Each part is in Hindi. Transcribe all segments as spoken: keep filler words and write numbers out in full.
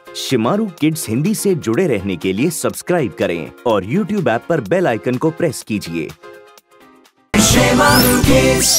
शिमारू किड्स हिंदी से जुड़े रहने के लिए सब्सक्राइब करें और यूट्यूब ऐप पर बेल आइकन को प्रेस कीजिए। शेमारू किड्स।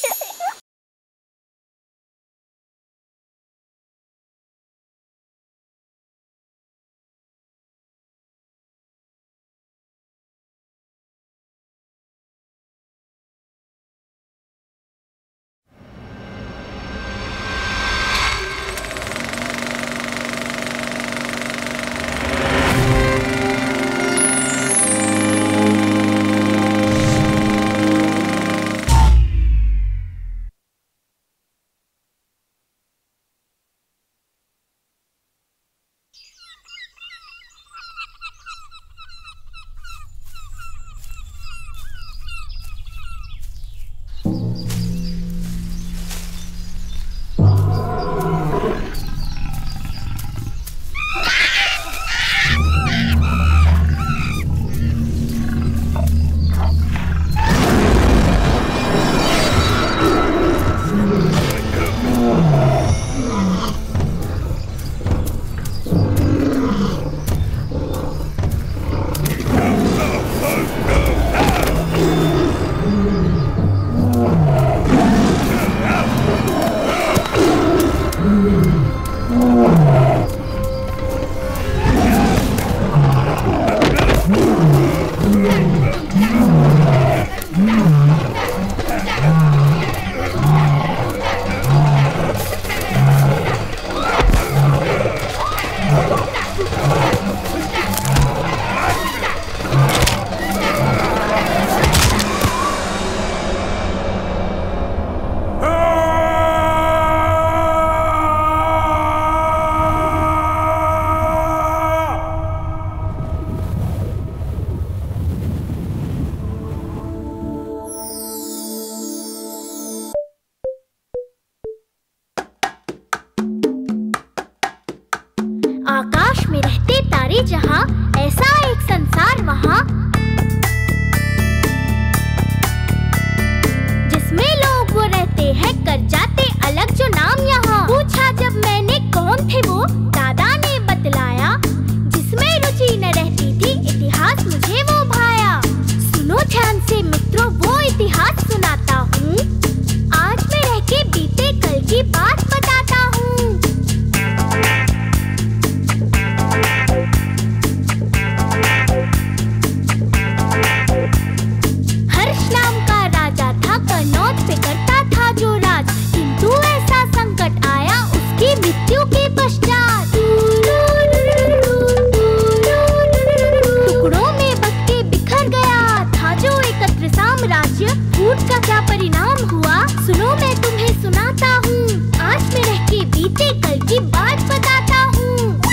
आकाश में रहते तारे जहां, ऐसा एक संसार वहां, जिसमें लोग वो रहते हैं कर जाते अलग जो नाम यहाँ। पूछा जब मैंने कौन थे वो, दादा ने बतलाया, जिसमें रुचि न रहती थी इतिहास मुझे वो भाया। सुनो ध्यान से मित्रों वो इतिहास सुनाता हूँ, आज मैं रह के बीते कल की बात बताता हूँ। पे करता था जो राज, किंतु ऐसा संकट आया उसकी मृत्यु के पश्चात। टुकड़ों में बट के बिखर गया था जो एकत्र साम्राज्य, फूट का क्या परिणाम हुआ सुनो मैं तुम्हें सुनाता हूँ, आज मैं रह के बीते कल की बात बताता हूँ।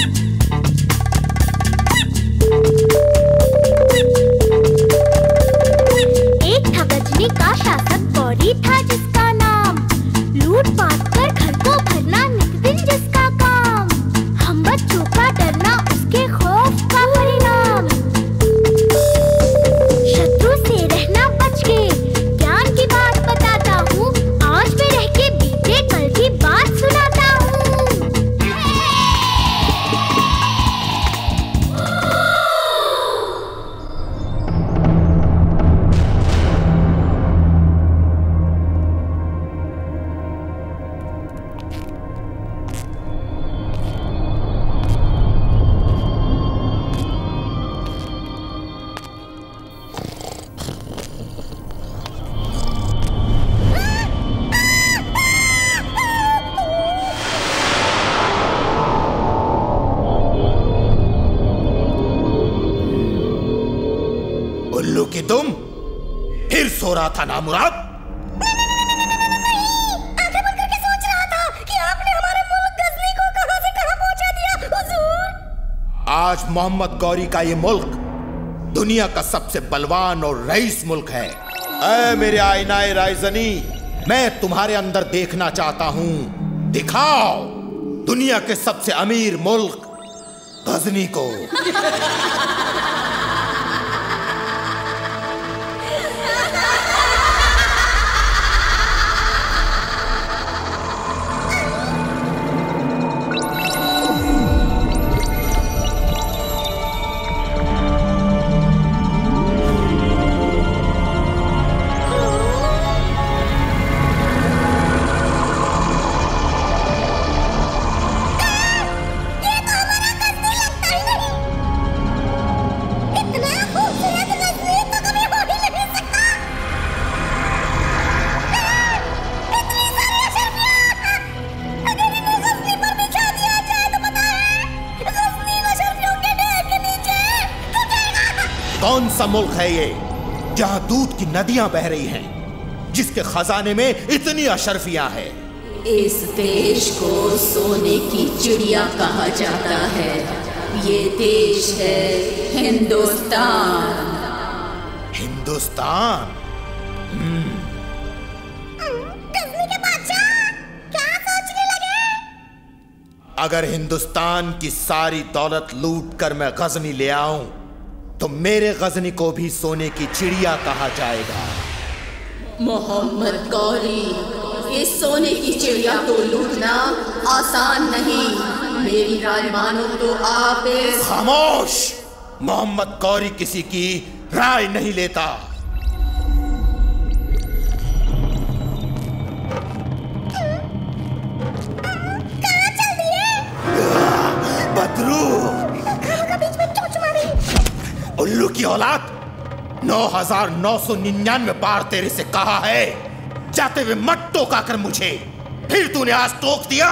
एक था गजनी का शासक गौरी था जिसका नाम, लूट पाट कर घर को भरना नित दिन जिसका काम, हम बच्चों का डरना उसके खौफ का परिणाम। शत्रु से रहना बच के ज्ञान की बात बताता हूँ, आज मैं रह के बीते कल की बात सुनाता हूँ। उल्लू की तुम फिर सो रहा था ना मुराद? आंखें बंद करके सोच रहा था कि आपने हमारे मुल्क गजनी को कहां से कहां पहुंचा दिया हुजूर। आज मोहम्मद गौरी का ये मुल्क दुनिया का सबसे बलवान और रईस मुल्क है। ऐ मेरे आईनाए राइजनी, मैं तुम्हारे अंदर देखना चाहता हूँ, दिखाओ दुनिया के सबसे अमीर मुल्क गजनी को। कौन सा मुल्क है ये जहां दूध की नदियां बह रही हैं, जिसके खजाने में इतनी अशरफियां हैं? इस देश को सोने की चिड़िया कहा जाता है। ये देश है हिंदुस्तान। हिंदुस्तान? गजनी के बादशाह क्या सोचने लगे? अगर हिंदुस्तान की सारी दौलत लूट कर मैं गजनी ले आऊं तो मेरे गजनी को भी सोने की चिड़िया कहा जाएगा। मोहम्मद गौरी, इस सोने की चिड़िया को लूटना आसान नहीं। मेरी राय मानो तो आप इस... खामोश! मोहम्मद गौरी किसी की राय नहीं लेता। कहाँ चल दिए? बदरू! बीच में चोंच मारी। उल्लू की औलाद! नौ हजार नौ सौ निन्यानवे बार तेरे से कहा है जाते हुए मत टोका कर मुझे, फिर तूने आज टोक दिया।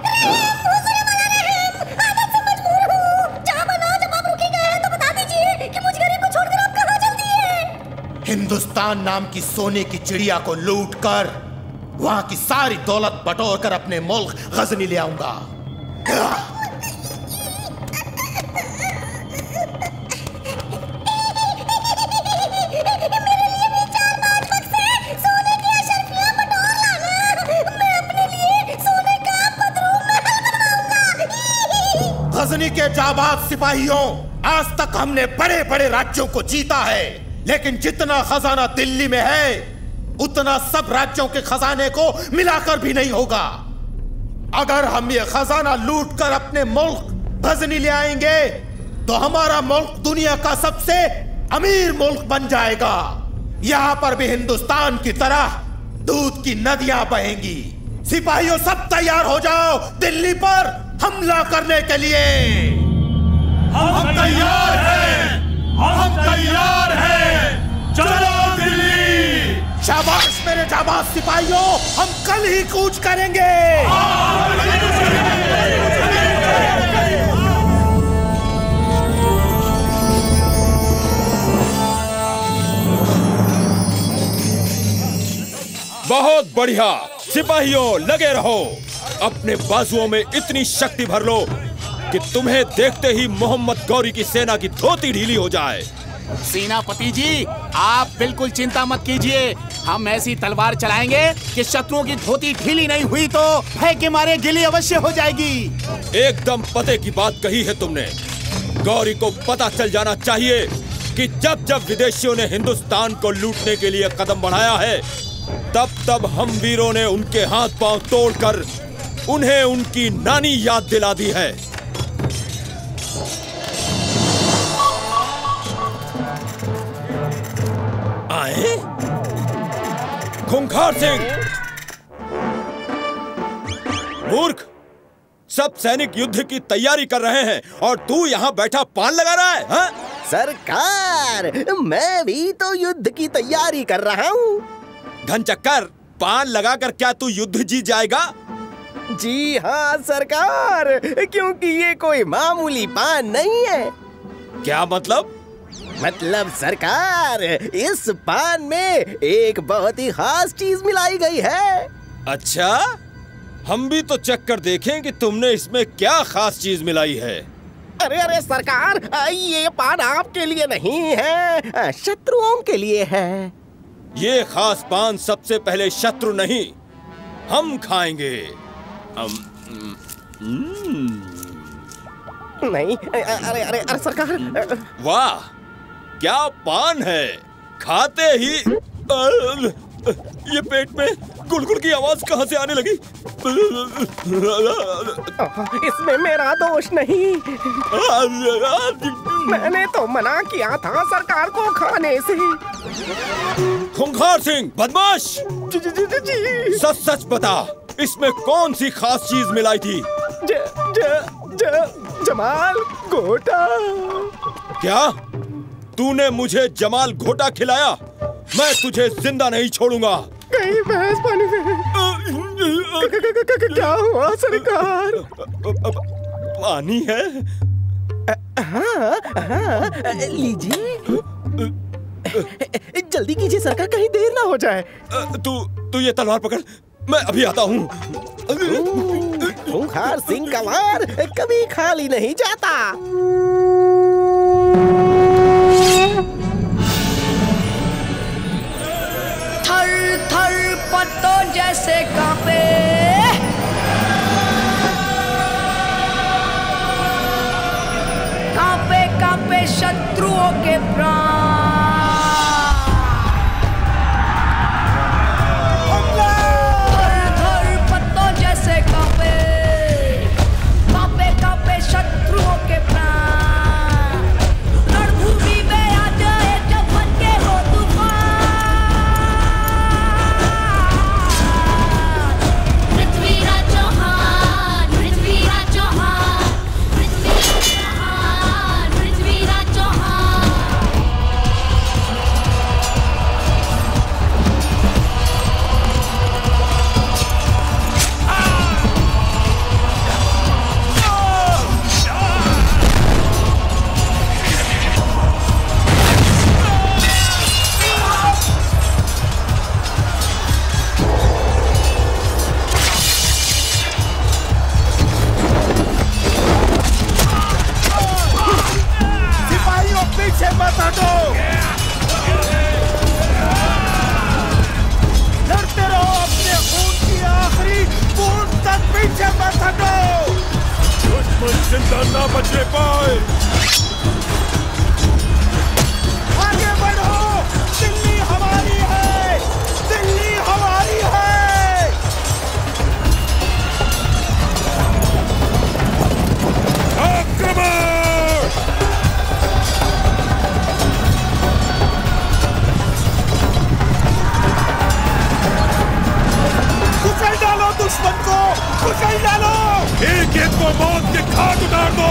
हिंदुस्तान नाम की सोने की चिड़िया को लूट कर वहां की सारी दौलत बटोर कर अपने मुल्क गजनी ले आऊंगा। गजनी के जाबाज सिपाहियों, आज तक हमने बड़े बड़े राज्यों को जीता है, लेकिन जितना खजाना दिल्ली में है उतना सब राज्यों के खजाने को मिलाकर भी नहीं होगा। अगर हम ये खजाना लूट कर अपने मुल्क गजनी ले आएंगे तो हमारा मुल्क दुनिया का सबसे अमीर मुल्क बन जाएगा। यहाँ पर भी हिंदुस्तान की तरह दूध की नदियां बहेंगी। सिपाहियों, सब तैयार हो जाओ दिल्ली पर हमला करने के लिए। हम तैयार हैं, हम तैयार हैं, चलो दिल्ली। शाबाश मेरे जाबाज सिपाहियों, हम कल ही कूच करेंगे। बहुत बढ़िया सिपाहियों, लगे रहो। अपने बाजुओं में इतनी शक्ति भर लो कि तुम्हें देखते ही मोहम्मद गौरी की सेना की धोती ढीली हो जाए। सेनापति जी, आप बिल्कुल चिंता मत कीजिए। हम ऐसी तलवार चलाएंगे कि शत्रुओं की धोती ढीली नहीं हुई तो भय के मारे गिली अवश्य हो जाएगी। एकदम पते की बात कही है तुमने। गौरी को पता चल जाना चाहिए कि जब जब विदेशियों ने हिंदुस्तान को लूटने के लिए कदम बढ़ाया है, तब तब हम वीरों ने उनके हाथ पांव तोड़कर उन्हें उनकी नानी याद दिला दी है। आए? खूंखार सिंह! मूर्ख! सब सैनिक युद्ध की तैयारी कर रहे हैं और तू यहाँ बैठा पान लगा रहा है? हा? सरकार, मैं भी तो युद्ध की तैयारी कर रहा हूँ। धनचक्कर, पान लगाकर क्या तू युद्ध जीत जाएगा? जी हाँ सरकार, क्योंकि ये कोई मामूली पान नहीं है। क्या मतलब? मतलब सरकार, इस पान में एक बहुत ही खास चीज मिलाई गई है। अच्छा, हम भी तो चेक कर देखें कि तुमने इसमें क्या खास चीज मिलाई है। अरे अरे सरकार, ये पान आपके लिए नहीं है, शत्रुओं के लिए है। ये खास पान सबसे पहले शत्रु नहीं, हम खाएंगे। हम नहीं, अरे अरे अरे सरकार। वाह, क्या पान है! खाते ही ये पेट में गुड़गुड़ की आवाज कहाँ से आने लगी? इसमें मेरा दोष नहीं, मैंने तो मना किया था सरकार को खाने से। खूंखार सिंह, बदमाश! जी जी जी जी। सच सच बता, इसमें कौन सी खास चीज मिलाई थी? ज, ज, ज, जमाल घोटा। क्या तूने मुझे जमाल घोटा खिलाया? मैं तुझे जिंदा नहीं छोड़ूंगा। कहीं भैंस पानी में। क्या हुआ सरकार? पानी है? हाँ हाँ, लीजिए। जल्दी कीजिए सरकार, कहीं देर ना हो जाए। तू तू ये तलवार पकड़, मैं अभी आता हूँ। खूंखार सिंह का वार कभी खाली नहीं जाता। थर थर पत्तों जैसे कांपे, कांपे कांपे शत्रुओं के प्राण। थर थर पत्तों जैसे कांपे, कांपे कांपे शत्रुओं के प्राण। रणभूमि में आ जाए जब बन के हो तूफान। पृथ्वीराज चौहान, पृथ्वीराज चौहान, पृथ्वीराज चौहान, पृथ्वीराज चौहान। सिपाहियों पीछे मत हटो, लड़ते रहो अपने खून की आखिरी बूंद तक, पीछे मत हटो। दुश्मन जिंदा ना बचने पाए। आगे बढ़ो, दिल्ली हमारी है, दिल्ली हमारी है। आक्रमण! कुचल डालो दुश्मन को, कुचल डालो। एक एक को मौत के घाट उतार दो।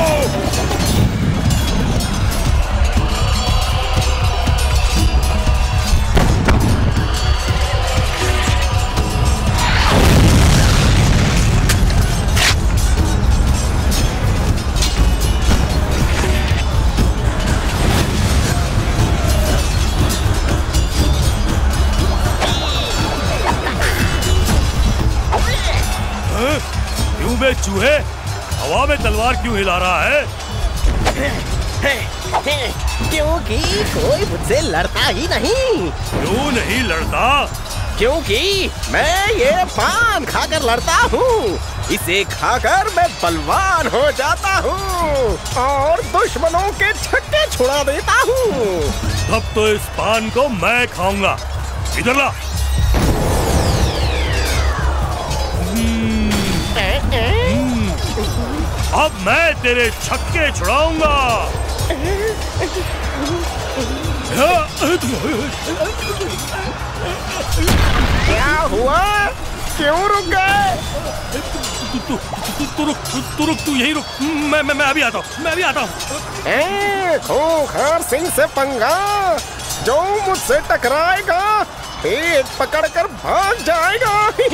क्यों बे चूहे, हवा में तलवार क्यों हिला रहा है? क्योंकि कोई मुझसे लड़ता ही नहीं। क्यों नहीं लड़ता? क्योंकि मैं ये पान खाकर लड़ता हूँ। इसे खाकर मैं बलवान हो जाता हूँ और दुश्मनों के छक्के छुड़ा देता हूँ। तब तो इस पान को मैं खाऊंगा। इधर ला। अब मैं तेरे छक्के छुड़ाऊंगा। क्या हुआ? क्यों रुक गए? तू तू रुक, तू रुक, तू यही रुक। मैं मैं मैं अभी आता हूँ, मैं अभी आता हूँ। खूंखार सिंह से पंगा, जो मुझसे टकराएगा पेट पकड़कर भाग जाएगा।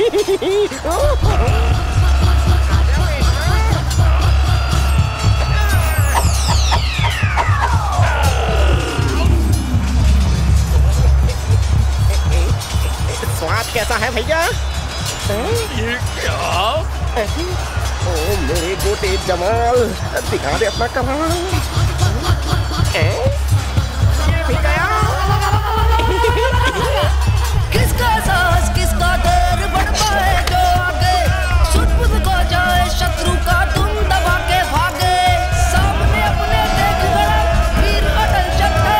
स्वाद कैसा है भैया? ये क्या? ओ मेरे गोटे जमाल, दिखा दे अपना कमाल। ये भी गया। किसका साहस, किसका डर बढ़ पाए जो आगे, सुट-बुट को जाए शत्रु का तुम दबा के भागे। सामने अपने देख गड़ा वीर अटल चक्कर।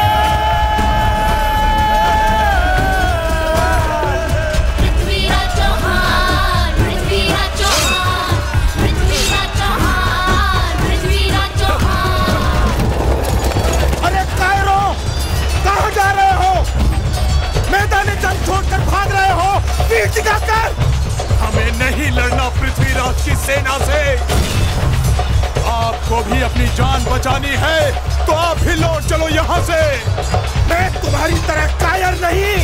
पृथ्वीराज चौहान, पृथ्वीराज चौहान, पृथ्वीराज चौहान, पृथ्वीराज चौहान। अरे कायरो, कहाँ जा रहे हो? मैदान जंग छोड़कर भाग रहे हो? वीर दिखाकर। हमें नहीं लड़ना पृथ्वीराज की सेना से। आपको भी अपनी जान बचानी है तो आप ही लौट चलो यहाँ से। मैं तुम्हारी तरह कायर नहीं।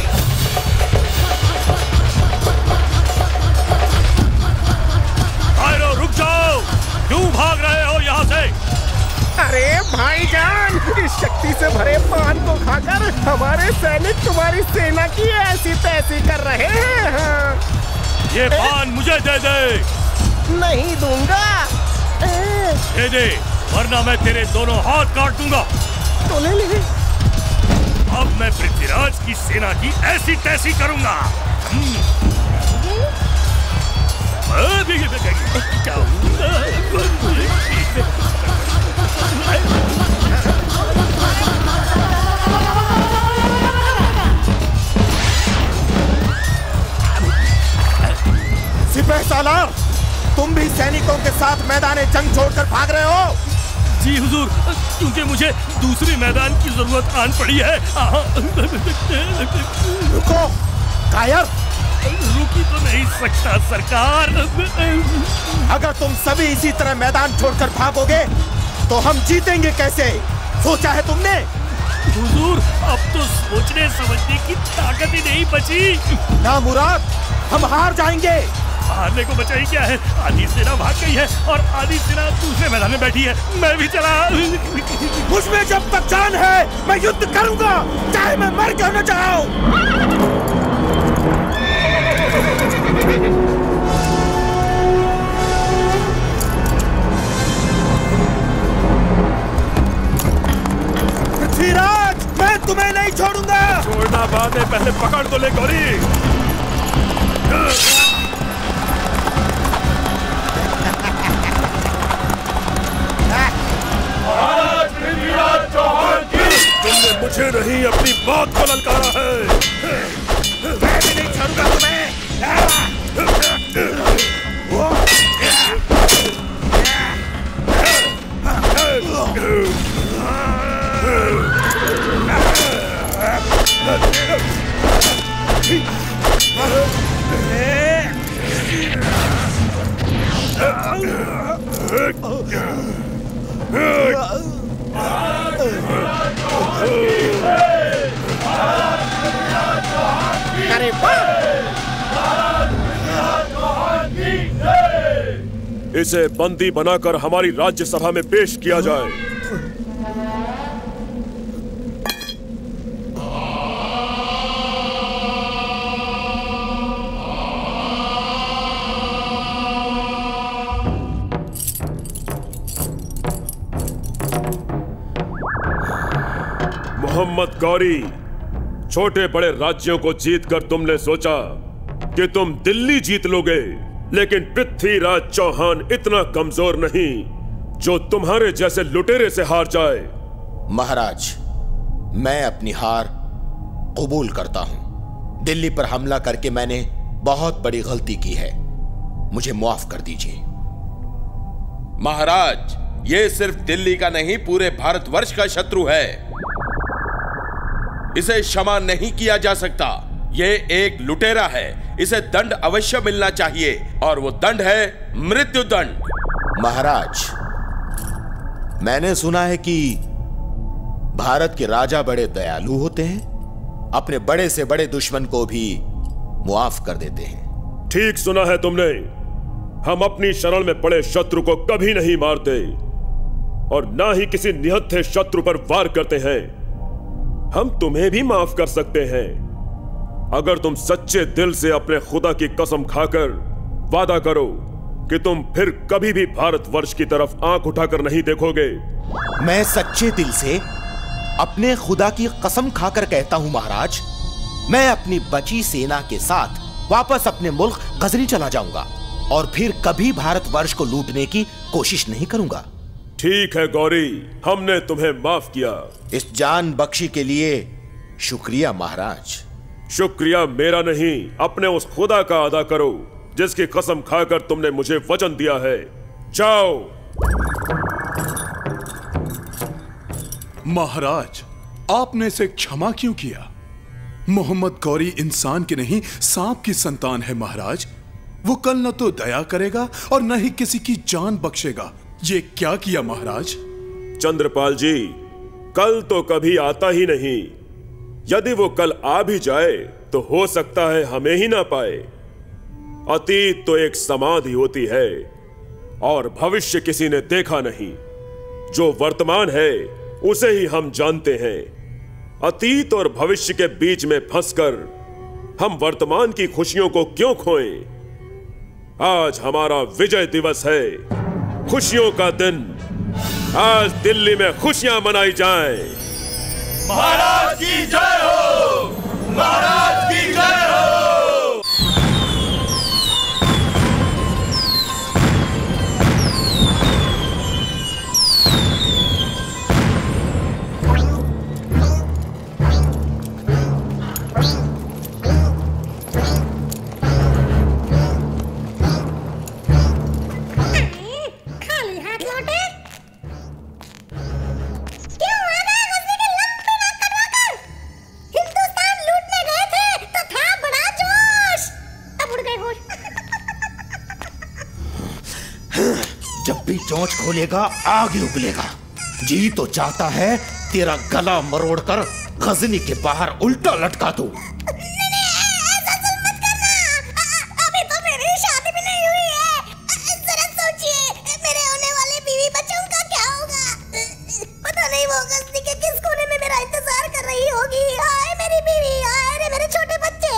कायरो रुक जाओ, क्यों भाग रहे हो यहाँ से? अरे भाईजान, शक्ति से भरे पान को खाकर हमारे सैनिक तुम्हारी सेना की ऐसी तैसी कर रहे हैं। हाँ। ये पान मुझे दे दे। नहीं दूंगा। दे दे, वरना मैं तेरे दोनों हाथ काट दूंगा। तो ले ले। अब मैं पृथ्वीराज की सेना की ऐसी तैसी करूंगा। सिपाही सालार, तुम भी सैनिकों के साथ मैदान जंग छोड़कर भाग रहे हो? जी हुजूर, क्योंकि मुझे दूसरी मैदान की जरूरत आन पड़ी है। रुको कायर। रुकी तो नहीं सकता सरकार। अगर तुम सभी इसी तरह मैदान छोड़कर भागोगे तो हम जीतेंगे कैसे? सोचा है तुमने? हुजूर, अब तो सोचने समझने की ताकत ही नहीं बची। ना मुराद, हम हार जाएंगे। हारने को बचा ही क्या है? आधी सेना भाग गई है और आधी सेना दूसरे मैदान में बैठी है। मैं भी चला। मुझमें जब तक जान है मैं युद्ध करूंगा, चाहे मैं मर क्यों न जाऊं। पृथ्वीराज, मैं तुम्हें नहीं छोड़ूंगा। छोड़ना बाद में, पहले पकड़ तो ले गौरी। महाराज पृथ्वीराज चौहान की। तुमने मुझे नहीं अपनी बात को ललकारा है। मैं भी नहीं छोड़ूंगा तुम्हें। अरे वाह! इसे बंदी बनाकर हमारी राज्यसभा में पेश किया जाए। मोहम्मद गौरी, छोटे बड़े राज्यों को जीतकर तुमने सोचा कि तुम दिल्ली जीत लोगे, लेकिन पृथ्वीराज चौहान इतना कमजोर नहीं जो तुम्हारे जैसे लुटेरे से हार जाए। महाराज, मैं अपनी हार कबूल करता हूं। दिल्ली पर हमला करके मैंने बहुत बड़ी गलती की है, मुझे माफ कर दीजिए। महाराज, ये सिर्फ दिल्ली का नहीं, पूरे भारतवर्ष का शत्रु है। इसे क्षमा नहीं किया जा सकता। ये एक लुटेरा है, इसे दंड अवश्य मिलना चाहिए, और वो दंड है मृत्यु दंड। महाराज, मैंने सुना है कि भारत के राजा बड़े दयालु होते हैं, अपने बड़े से बड़े दुश्मन को भी मुआफ कर देते हैं। ठीक सुना है तुमने। हम अपनी शरण में पड़े शत्रु को कभी नहीं मारते और ना ही किसी निहत्थे शत्रु पर वार करते हैं। हम तुम्हें भी माफ कर सकते हैं अगर तुम सच्चे दिल से अपने खुदा की कसम खाकर वादा करो कि तुम फिर कभी भी भारतवर्ष की तरफ आंख उठाकर नहीं देखोगे। मैं सच्चे दिल से अपने खुदा की कसम खाकर कहता हूं महाराज, मैं अपनी बची सेना के साथ वापस अपने मुल्क गजनी चला जाऊंगा और फिर कभी भारतवर्ष को लूटने की कोशिश नहीं करूंगा। ठीक है गौरी, हमने तुम्हें माफ किया। इस जान बख्शी के लिए शुक्रिया महाराज। शुक्रिया मेरा नहीं, अपने उस खुदा का अदा करो जिसकी कसम खाकर तुमने मुझे वचन दिया है। जाओ। महाराज, आपने इसे क्षमा क्यों किया? मोहम्मद गौरी इंसान की नहीं, सांप की संतान है महाराज। वो कल न तो दया करेगा और न ही किसी की जान बख्शेगा। ये क्या किया महाराज? चंद्रपाल जी, कल तो कभी आता ही नहीं। यदि वो कल आ भी जाए तो हो सकता है हमें ही ना पाए। अतीत तो एक समाधि होती है और भविष्य किसी ने देखा नहीं। जो वर्तमान है उसे ही हम जानते हैं। अतीत और भविष्य के बीच में फंसकर हम वर्तमान की खुशियों को क्यों खोएं? आज हमारा विजय दिवस है, खुशियों का दिन। आज दिल्ली में खुशियां मनाई जाएं। महाराज की जय हो, महाराज की जय हो। जब भी चोंच खोलेगा आगे उगलेगा। जी तो चाहता है तेरा गला मरोड़कर गजनी के बाहर उल्टा लटका दूं। अभी तो मेरी शादी भी नहीं हुई है। जरा सोचिए, मेरे होने वाले बीवी बच्चों का क्या होगा। पता नहीं वो गजनी के किस कोने में मेरा इंतजार कर रही होगी। हाय मेरी बीवी, हाय रे मेरे छोटे बच्चे।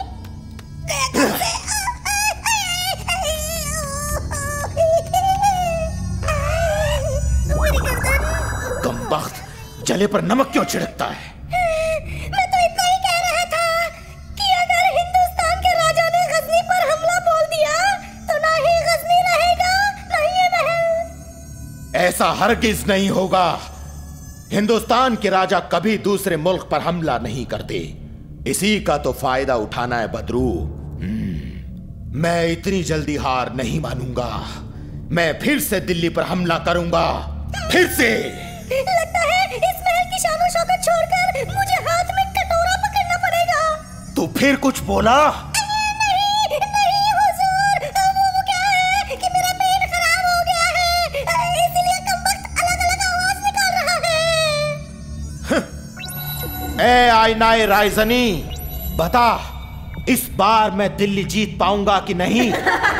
कमबख्त, जले पर नमक क्यों छिड़कता है? मैं तो इतना ही कह रहा था कि अगर हिंदुस्तान के राजा ने गजनी पर हमला बोल दिया तो ना ही गजनी रहेगा ना ही ये महल। ऐसा हरगिज नहीं होगा। हिंदुस्तान के राजा कभी दूसरे मुल्क पर हमला नहीं करते। इसी का तो फायदा उठाना है बदरू। मैं इतनी जल्दी हार नहीं मानूंगा। मैं फिर से दिल्ली पर हमला करूंगा, फिर से। लगता है इस महल की शान शौकत छोड़कर मुझे हाथ में कटोरा पकड़ना पड़ेगा। तू फिर कुछ बोला? नहीं, नहीं हुजूर, वो, वो क्या है कि मेरा पेट खराब हो गया है, इसीलिए कमबख्त अलग-अलग आवाज निकाल रहा है। ए आईनाए राइजनी, बता इस बार मैं दिल्ली जीत पाऊंगा कि नहीं?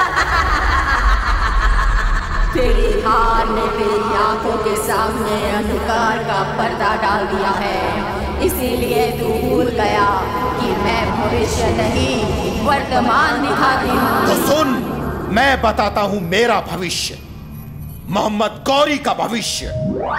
तेरी हार ने तेरी आंखों के सामने अंधकार का पर्दा डाल दिया है। इसीलिए तू भूल गया कि मैं भविष्य नहीं वर्तमान दिखाती हूँ। तो सुन, मैं बताता हूँ मेरा भविष्य, मोहम्मद गौरी का भविष्य।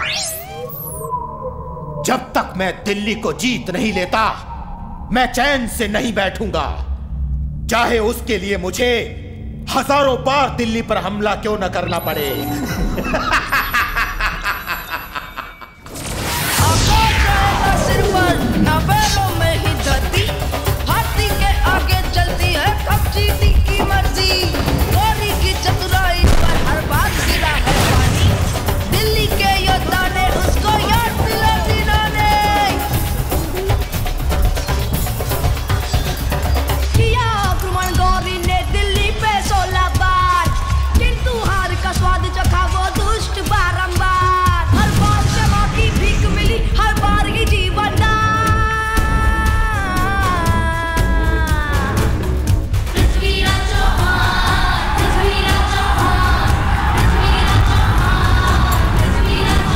जब तक मैं दिल्ली को जीत नहीं लेता, मैं चैन से नहीं बैठूंगा, चाहे उसके लिए मुझे हजारों बार दिल्ली पर हमला क्यों न करना पड़े। आकाश रहेगा सिर पर, ना बैलों में ही धरती। हाथी के आगे चलती है कपचीती की मर्जी। गौरी की चतुराई पर हर बार गिरा है पानी। दिल्ली के योद्धा ने उसको याद दिला दिलाने किया आक्रमण। गौरी ने दिल्ली पे सोलह बार, किंतु हार का स्वाद चखा वो दुष्ट बारंबार। हर बार क्षमा की भीख मिली, हर बार ही जीवन दान। पृथ्वीराज चौहान, पृथ्वीराज चौहान, पृथ्वीराज चौहान, पृथ्वीराज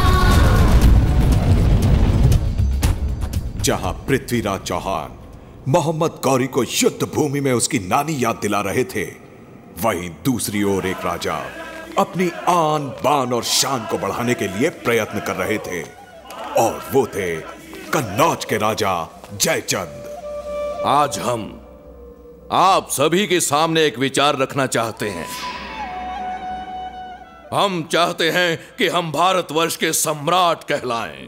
चौहान। जहां पृथ्वीराज चौहान मोहम्मद गौरी को युद्ध भूमि में उसकी नानी याद दिला रहे थे, वहीं दूसरी ओर एक राजा अपनी आन बान और शान को बढ़ाने के लिए प्रयत्न कर रहे थे, और वो थे कन्नौज के राजा जयचंद। आज हम आप सभी के सामने एक विचार रखना चाहते हैं। हम चाहते हैं कि हम भारतवर्ष के सम्राट कहलाएं,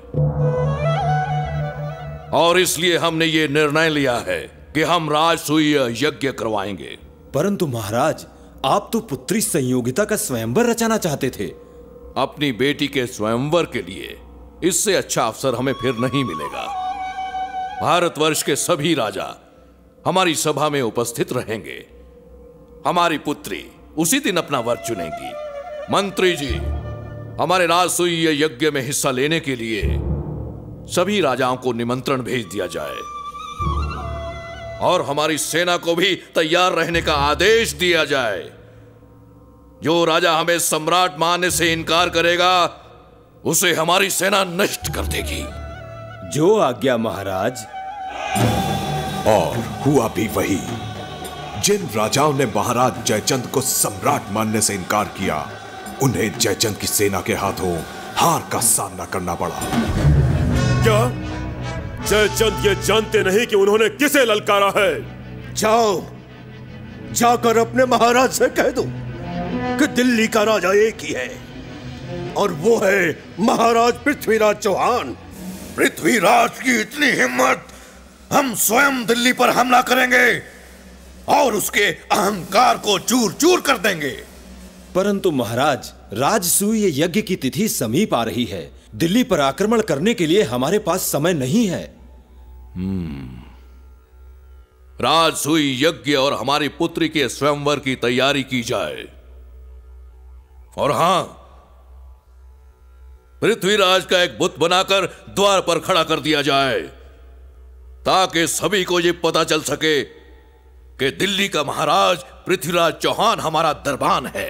और इसलिए हमने ये निर्णय लिया है कि हम राजसूय यज्ञ करवाएंगे। परंतु महाराज, आप तो पुत्री संयोगिता का स्वयंवर रचाना चाहते थे। अपनी बेटी के स्वयंवर के लिए इससे अच्छा अवसर हमें फिर नहीं मिलेगा। भारतवर्ष के सभी राजा हमारी सभा में उपस्थित रहेंगे। हमारी पुत्री उसी दिन अपना वर चुनेगी। मंत्री जी, हमारे राजसूय यज्ञ में हिस्सा लेने के लिए सभी राजाओं को निमंत्रण भेज दिया जाए, और हमारी सेना को भी तैयार रहने का आदेश दिया जाए। जो राजा हमें सम्राट मानने से इनकार करेगा, उसे हमारी सेना नष्ट कर देगी। जो आज्ञा महाराज। और हुआ भी वही। जिन राजाओं ने महाराज जयचंद को सम्राट मानने से इनकार किया, उन्हें जयचंद की सेना के हाथों हार का सामना करना पड़ा। क्या जयचंद ये जानते नहीं कि उन्होंने किसे ललकारा है? जाओ, जाकर अपने महाराज से कह दो कि दिल्ली का राजा एक ही है और वो है महाराज पृथ्वीराज चौहान। पृथ्वीराज की इतनी हिम्मत, हम स्वयं दिल्ली पर हमला करेंगे और उसके अहंकार को चूर चूर कर देंगे। परंतु महाराज, राजसूय यज्ञ की तिथि समीप आ रही है। दिल्ली पर आक्रमण करने के लिए हमारे पास समय नहीं है। हम्म राजसूय यज्ञ और हमारी पुत्री के स्वयंवर की तैयारी की जाए। और हां, पृथ्वीराज का एक बुत बनाकर द्वार पर खड़ा कर दिया जाए ताकि सभी को यह पता चल सके कि दिल्ली का महाराज पृथ्वीराज चौहान हमारा दरबान है।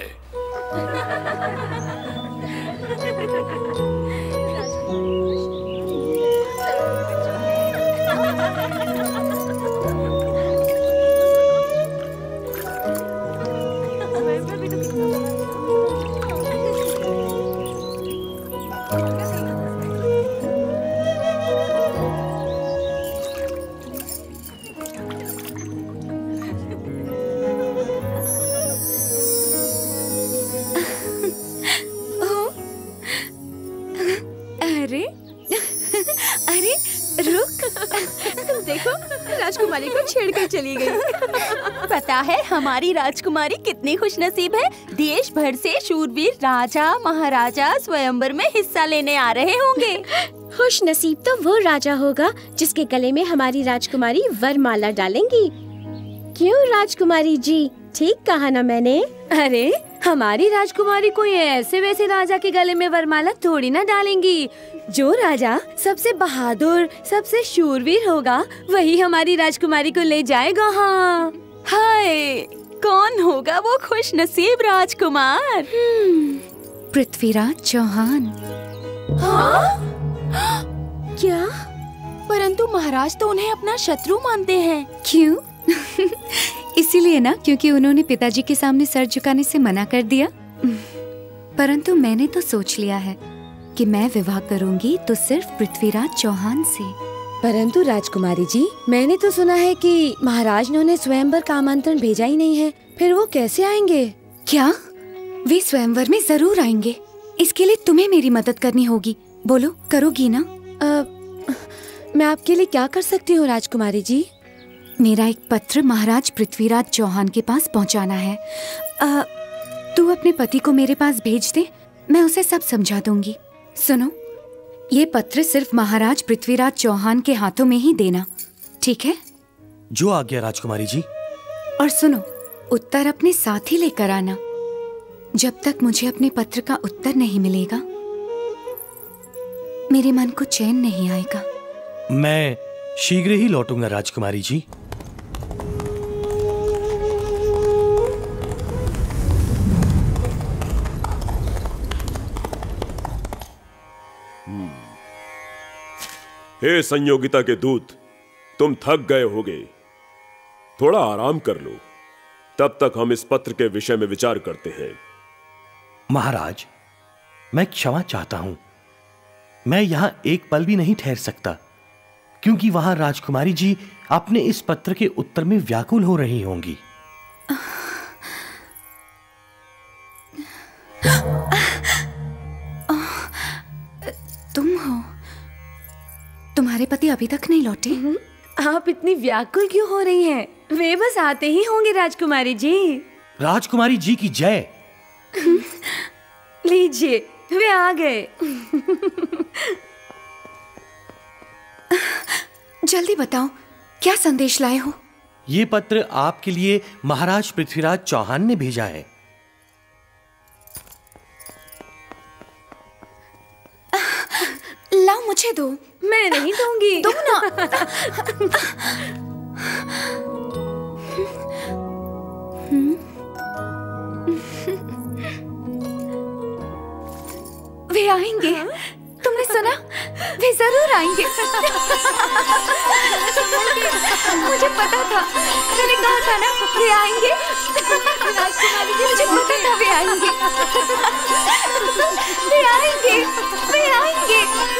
राजकुमारी को छेड़कर चली गई। पता है हमारी राजकुमारी कितनी खुशनसीब है। देश भर से शूरवीर राजा महाराजा स्वयंवर में हिस्सा लेने आ रहे होंगे। खुशनसीब तो वो राजा होगा जिसके गले में हमारी राजकुमारी वरमाला डालेंगी। क्यों राजकुमारी जी, ठीक कहा ना मैंने? अरे हमारी राजकुमारी को ये ऐसे वैसे राजा के गले में वरमाला थोड़ी ना डालेंगी। जो राजा सबसे बहादुर, सबसे शूरवीर होगा वही हमारी राजकुमारी को ले जाएगा। हाँ, हाय, कौन होगा वो खुशनसीब राजकुमार? पृथ्वीराज चौहान। हाँ? क्या? परंतु महाराज तो उन्हें अपना शत्रु मानते हैं। क्यों? इसीलिए ना, क्योंकि उन्होंने पिताजी के सामने सर झुकाने से मना कर दिया। परंतु मैंने तो सोच लिया है कि मैं विवाह करूंगी तो सिर्फ पृथ्वीराज चौहान से। परंतु राजकुमारी जी, मैंने तो सुना है कि महाराज ने उन्हें स्वयंवर का आमंत्रण भेजा ही नहीं है। फिर वो कैसे आएंगे? क्या? वे स्वयंवर में जरूर आएंगे। इसके लिए तुम्हें मेरी मदद करनी होगी। बोलो, करोगी ना? आ, मैं आपके लिए क्या कर सकती हूँ राजकुमारी जी? मेरा एक पत्र महाराज पृथ्वीराज चौहान के पास पहुंचाना है। आ, तू अपने पति को मेरे पास भेज दे, मैं उसे सब समझा दूंगी। सुनो, ये पत्र सिर्फ महाराज पृथ्वीराज चौहान के हाथों में ही देना, ठीक है? जो आज्ञा राजकुमारी जी। और सुनो, उत्तर अपने साथ ही लेकर आना। जब तक मुझे अपने पत्र का उत्तर नहीं मिलेगा, मेरे मन को चैन नहीं आएगा। मैं शीघ्र ही लौटूंगा राजकुमारी जी। हे संयोगिता के दूत, तुम थक गए होगे, थोड़ा आराम कर लो। तब तक हम इस पत्र के विषय में विचार करते हैं। महाराज, मैं क्षमा चाहता हूं। मैं यहां एक पल भी नहीं ठहर सकता, क्योंकि वहां राजकुमारी जी अपने इस पत्र के उत्तर में व्याकुल हो रही होंगी। तुम हो? तुम्हारे पति अभी तक नहीं लौटे? आप इतनी व्याकुल क्यों हो रही हैं? वे बस आते ही होंगे राजकुमारी जी। राजकुमारी जी की जय। लीजिए, वे आ गए। जल्दी बताओ, क्या संदेश लाए हो? ये पत्र आपके लिए महाराज पृथ्वीराज चौहान ने भेजा है। लाओ, मुझे दो। मैं नहीं दूंगी। दो ना। वे आएंगे। तुमने सुना? वे जरूर आएंगे। मुझे पता था, मैंने कहा था ना वे आएंगे। राजकुमारी जी, मुझे पता था वे आएंगे। वे आएंगे, वे आएंगे।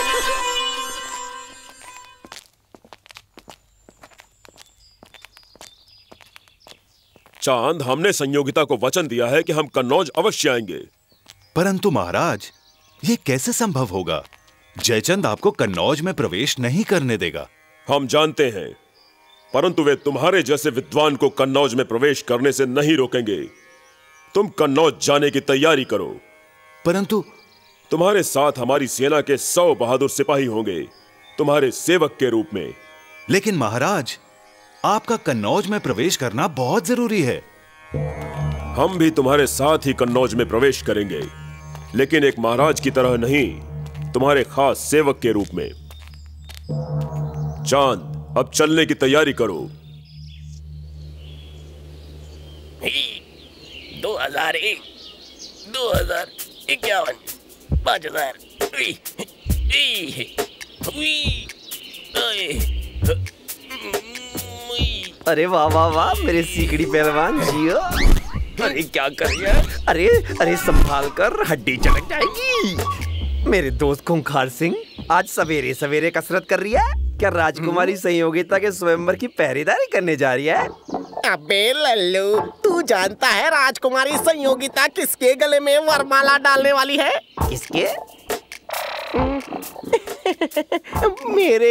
चांद, हमने संयोगिता को वचन दिया है कि हम कन्नौज अवश्य आएंगे। परंतु महाराज, ये कैसे संभव होगा? जयचंद आपको कन्नौज में प्रवेश नहीं करने देगा। हम जानते हैं, परंतु वे तुम्हारे जैसे विद्वान को कन्नौज में प्रवेश करने से नहीं रोकेंगे। तुम कन्नौज जाने की तैयारी करो। परंतु तुम्हारे साथ हमारी सेना के सौ बहादुर सिपाही होंगे, तुम्हारे सेवक के रूप में। लेकिन महाराज, आपका कन्नौज में प्रवेश करना बहुत जरूरी है। हम भी तुम्हारे साथ ही कन्नौज में प्रवेश करेंगे, लेकिन एक महाराज की तरह नहीं, तुम्हारे खास सेवक के रूप में। चांद, अब चलने की तैयारी करो। दो हजार एक, दो हजार इक्यावन, पांच हजार। अरे वाह वाह वाह, मेरे सीकड़ी पहलवान जियो। अरे क्या कर रही है? अरे अरे संभाल कर, हड्डी चलक जाएगी। मेरे दोस्त खूंखार सिंह आज सवेरे सवेरे कसरत कर रही है। क्या राजकुमारी संयोगिता के स्वयंवर की पहरेदारी करने जा रही है? अबे लल्लू, तू जानता है राजकुमारी संयोगिता किसके गले में वरमाला डालने वाली है? किसके? मेरे।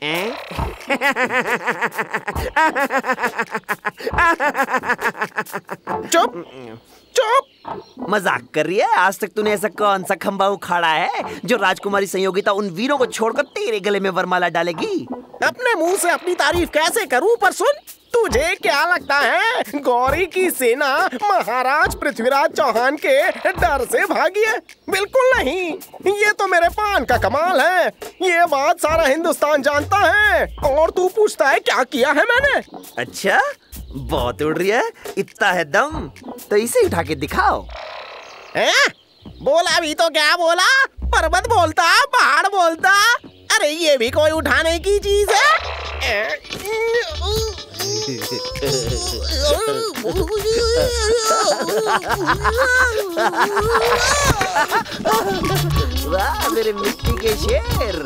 चुप चुप। मजाक कर रही है? आज तक तूने ऐसा कौन सा खंबा उखाड़ा है जो राजकुमारी संयोगिता उन वीरों को छोड़कर तेरे गले में वरमाला डालेगी? अपने मुंह से अपनी तारीफ कैसे करूं, पर सुन, तुझे क्या लगता है गौरी की सेना महाराज पृथ्वीराज चौहान के डर से भागी है? बिल्कुल नहीं, ये तो मेरे पान का कमाल है। ये बात सारा हिंदुस्तान जानता है, और तू पूछता है क्या किया है मैंने? अच्छा, बहुत उड़ रही है, इतना है दम तो इसे उठा के दिखाओ। है? बोला भी तो क्या बोला? पर्वत बोलता, पहाड़ बोलता। अरे ये भी कोई उठाने की चीज है? वाह मेरे मिट्टी के शेर।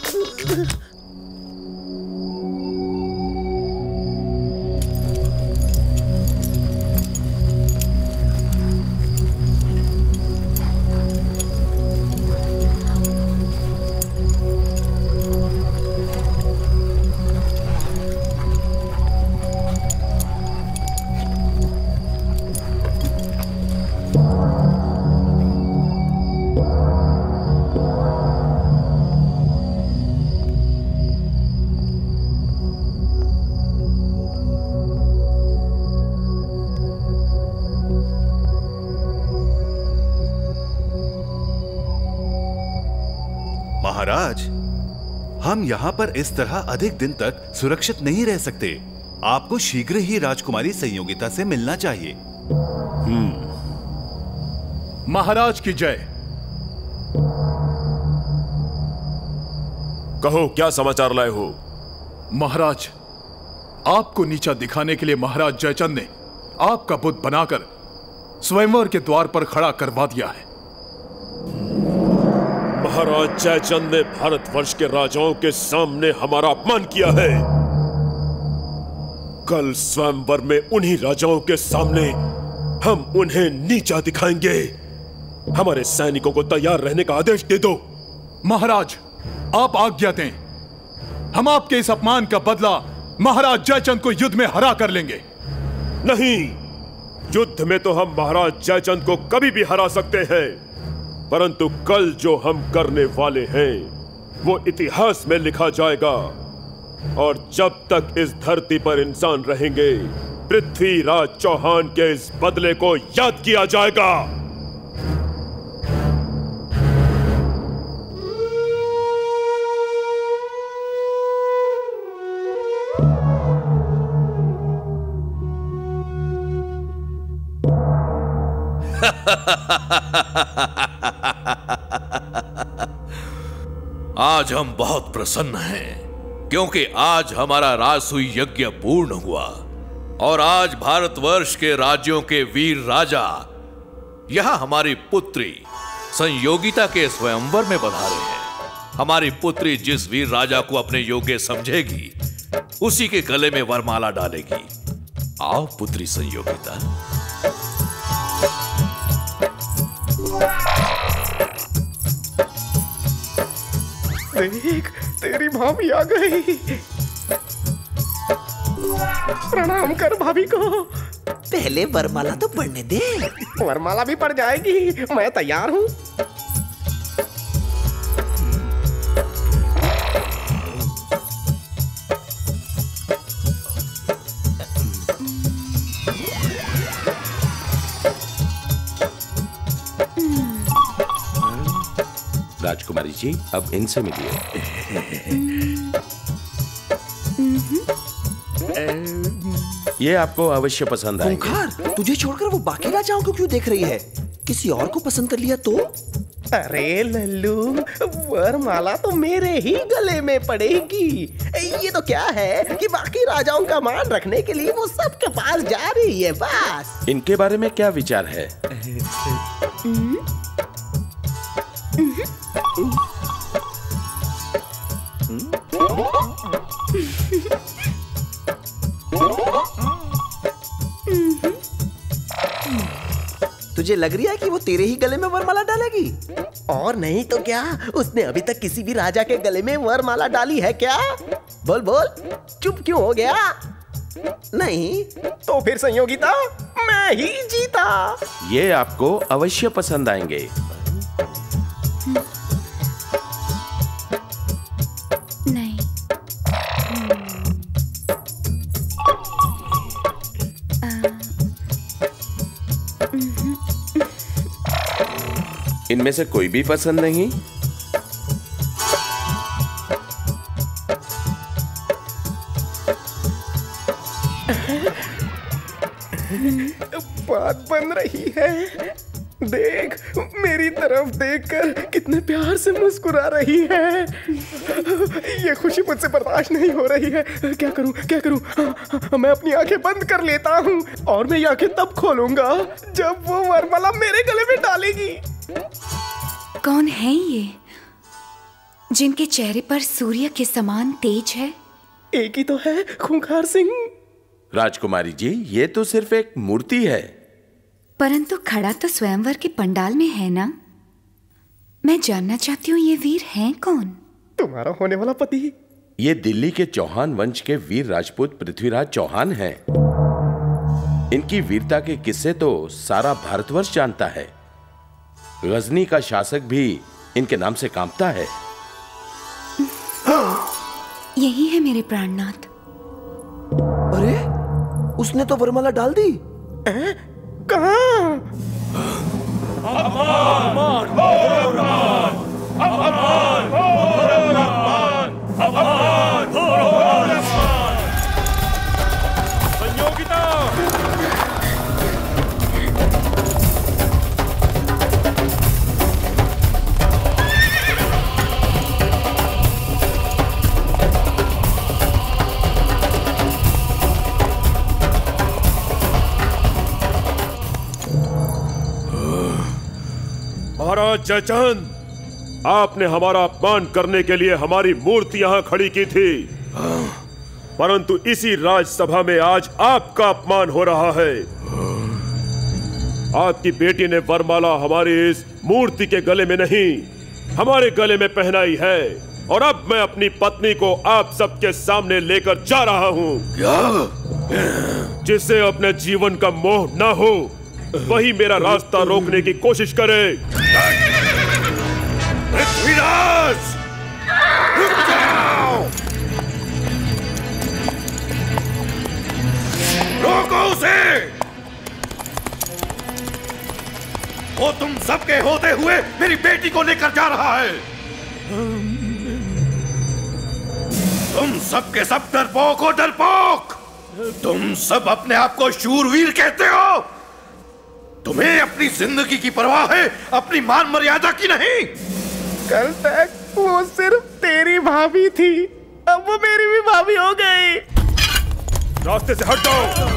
महाराज, हम यहाँ पर इस तरह अधिक दिन तक सुरक्षित नहीं रह सकते। आपको शीघ्र ही राजकुमारी संयोगिता से मिलना चाहिए। हम्म। महाराज की जय। कहो, क्या समाचार लाए हो? महाराज, आपको नीचा दिखाने के लिए महाराज जयचंद ने आपका बुत बनाकर स्वयंवर के द्वार पर खड़ा करवा दिया है। महाराज जयचंद ने भारतवर्ष के राजाओं के सामने हमारा अपमान किया है। कल स्वयंवर में उन्हीं राजाओं के सामने हम उन्हें नीचा दिखाएंगे। हमारे सैनिकों को तैयार रहने का आदेश दे दो। महाराज, आप आज्ञा दें। हम आपके इस अपमान का बदला महाराज जयचंद को युद्ध में हरा कर लेंगे। नहीं, युद्ध में तो हम महाराज जयचंद को कभी भी हरा सकते हैं, परंतु कल जो हम करने वाले हैं वो इतिहास में लिखा जाएगा। और जब तक इस धरती पर इंसान रहेंगे, पृथ्वीराज चौहान के इस बदले को याद किया जाएगा। आज हम बहुत प्रसन्न हैं क्योंकि आज हमारा राजसूय यज्ञ पूर्ण हुआ और आज भारतवर्ष के राज्यों के वीर राजा यहां हमारी पुत्री संयोगिता के स्वयंवर में पधारे हैं। हमारी पुत्री जिस वीर राजा को अपने योग्य समझेगी उसी के गले में वरमाला डालेगी। आओ पुत्री संयोगिता। देख, तेरी भाभी आ गई। प्रणाम कर भाभी को। पहले वरमाला तो पढ़ने दे। वरमाला भी पड़ जाएगी, मैं तैयार हूँ। राजकुमारी जी, अब इनसे मिलिए। ये आपको अवश्य पसंद आएंगे। खूंखार, तुझे छोड़कर वो बाकी राजाओं को क्यों देख रही है? किसी और को पसंद कर लिया तो? अरे लल्लू, वरमाला तो मेरे ही गले में पड़ेगी। ये तो क्या है कि बाकी राजाओं का मान रखने के लिए वो सबके पास जा रही है बस। इनके बारे में क्या विचार है? तुझे लग रही है कि वो तेरे ही गले में वरमाला डालेगी? और नहीं तो क्या, उसने अभी तक किसी भी राजा के गले में वरमाला डाली है क्या? बोल बोल, चुप क्यों हो गया? नहीं तो फिर संयोगिता, मैं ही जीता। ये आपको अवश्य पसंद आएंगे। नहीं। इनमें से कोई भी पसंद नहीं? बात बन रही है। देख, मेरी तरफ देखकर कितने प्यार से मुस्कुरा रही है। ये खुशी मुझसे बर्दाश्त नहीं हो रही है। क्या करूं, क्या करूं? हाँ, मैं अपनी आंखें बंद कर लेता हूं और मैं ये आंखें तब खोलूंगा जब वो वरमाला मेरे गले में डालेगी। कौन है ये जिनके चेहरे पर सूर्य के समान तेज है? एक ही तो है, खूंखार सिंह। राजकुमारी जी, ये तो सिर्फ एक मूर्ति है। परंतु खड़ा तो स्वयंवर के पंडाल में है ना? मैं जानना चाहती हूँ ये वीर हैं कौन? तुम्हारा होने वाला पति। ये दिल्ली के चौहान वंश के वीर राजपूत पृथ्वीराज चौहान हैं। इनकी वीरता के किस्से तो सारा भारतवर्ष जानता है। गजनी का शासक भी इनके नाम से कांपता है। यही है मेरे प्राणनाथ। अरे, उसने तो वरमाला डाल दी। कहाँ? संयोगिता! महाराज जयचंद, आपने हमारा अपमान करने के लिए हमारी मूर्ति यहां खड़ी की थी, परंतु इसी राजसभा में आज आपका अपमान हो रहा है। आपकी बेटी ने वरमाला हमारी इस मूर्ति के गले में नहीं, हमारे गले में पहनाई है और अब मैं अपनी पत्नी को आप सबके सामने लेकर जा रहा हूं। क्या? जिससे अपने जीवन का मोह न हो वही मेरा रास्ता रोकने की कोशिश करे। पृथ्वीराज, रुक जाओ! रोको उसे! वो तुम सबके होते हुए मेरी बेटी को लेकर जा रहा है। तुम सबके सब डरपोक हो, डरपोक! तुम सब अपने आप को शूरवीर कहते हो। तुम्हें अपनी जिंदगी की परवाह है, अपनी मान मर्यादा की नहीं। कल तक वो सिर्फ तेरी भाभी थी, अब वो मेरी भी भाभी हो गई। रास्ते से हट जाओ।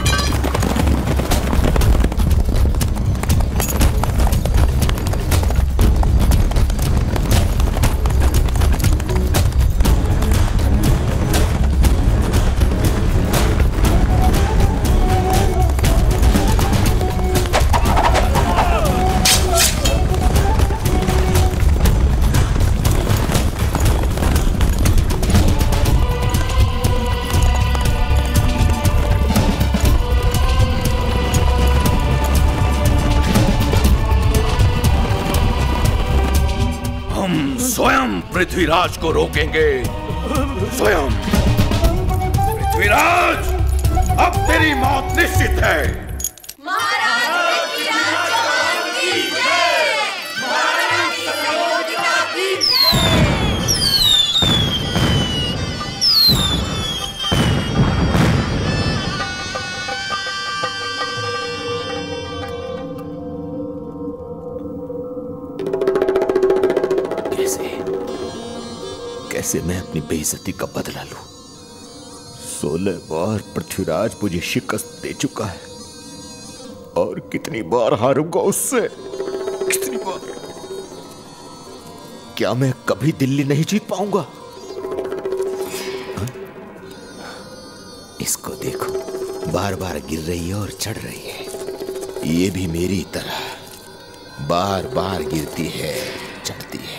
स्वयं पृथ्वीराज को रोकेंगे, स्वयं। पृथ्वीराज, अब तेरी मौत निश्चित है। महाराज पृथ्वीराज चौहान की जय, महाराज सरोजिता की जय। कैसे मैं अपनी बेइज्जती का बदला लूं? सोलह बार पृथ्वीराज मुझे शिकस्त दे चुका है और कितनी बार हारूंगा उससे, कितनी बार। क्या मैं कभी दिल्ली नहीं जीत पाऊंगा? हा? इसको देखो, बार बार गिर रही है और चढ़ रही है। ये भी मेरी तरह बार बार गिरती है, चढ़ती है।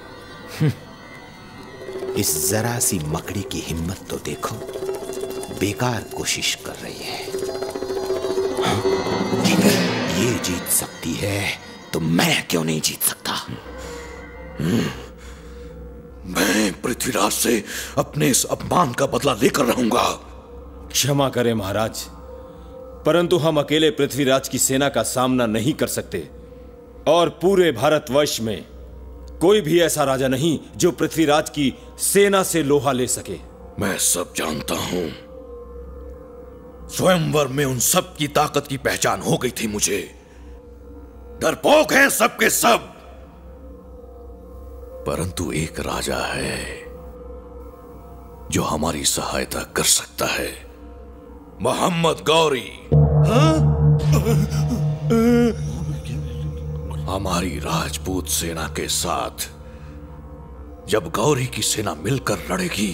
इस जरा सी मकड़ी की हिम्मत तो देखो, बेकार कोशिश कर रही है। हाँ? ये जीत सकती है तो मैं क्यों नहीं जीत सकता? मैं पृथ्वीराज से अपने इस अपमान का बदला लेकर रहूंगा। क्षमा करें महाराज, परंतु हम अकेले पृथ्वीराज की सेना का सामना नहीं कर सकते और पूरे भारतवर्ष में कोई भी ऐसा राजा नहीं जो पृथ्वीराज की सेना से लोहा ले सके। मैं सब जानता हूं। स्वयंवर में उन सब की ताकत की पहचान हो गई थी मुझे। डरपोक हैं सबके सब, परंतु एक राजा है जो हमारी सहायता कर सकता है, मोहम्मद गौरी। हमारी राजपूत सेना के साथ जब गौरी की सेना मिलकर लड़ेगी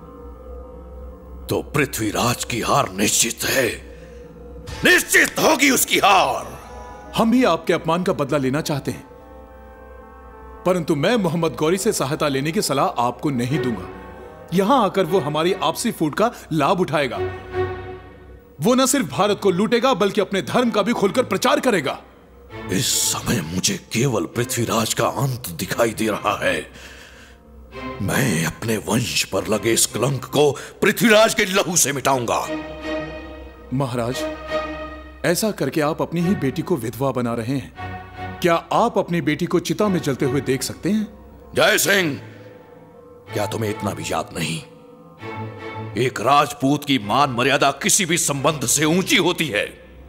तो पृथ्वीराज की हार निश्चित है, निश्चित होगी उसकी हार। हम भी आपके अपमान का बदला लेना चाहते हैं, परंतु मैं मोहम्मद गौरी से सहायता लेने की सलाह आपको नहीं दूंगा। यहां आकर वो हमारी आपसी फूट का लाभ उठाएगा। वो न सिर्फ भारत को लूटेगा बल्कि अपने धर्म का भी खुलकर प्रचार करेगा। इस समय मुझे केवल पृथ्वीराज का अंत दिखाई दे रहा है। मैं अपने वंश पर लगे इस कलंक को पृथ्वीराज के लहू से मिटाऊंगा। महाराज, ऐसा करके आप अपनी ही बेटी को विधवा बना रहे हैं। क्या आप अपनी बेटी को चिता में जलते हुए देख सकते हैं? जय सिंह, क्या तुम्हें इतना भी याद नहीं? एक राजपूत की मान मर्यादा किसी भी संबंध से ऊंची होती है।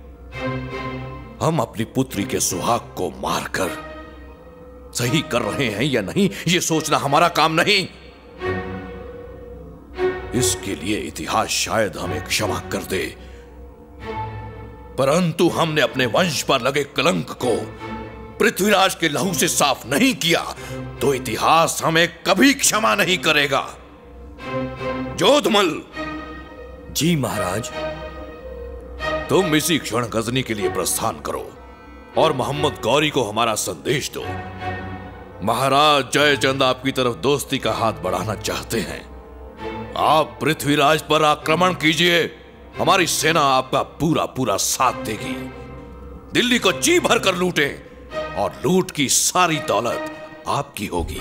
हम अपनी पुत्री के सुहाग को मारकर सही कर रहे हैं या नहीं, यह सोचना हमारा काम नहीं। इसके लिए इतिहास शायद हमें क्षमा कर दे, परंतु हमने अपने वंश पर लगे कलंक को पृथ्वीराज के लहू से साफ नहीं किया तो इतिहास हमें कभी क्षमा नहीं करेगा। जोधमल। जी महाराज। तुम इसी क्षण गजनी के लिए प्रस्थान करो और मोहम्मद गौरी को हमारा संदेश दो। महाराज जयचंद आपकी तरफ दोस्ती का हाथ बढ़ाना चाहते हैं। आप पृथ्वीराज पर आक्रमण कीजिए, हमारी सेना आपका पूरा पूरा साथ देगी। दिल्ली को जी भर कर लूटें और लूट की सारी दौलत आपकी होगी।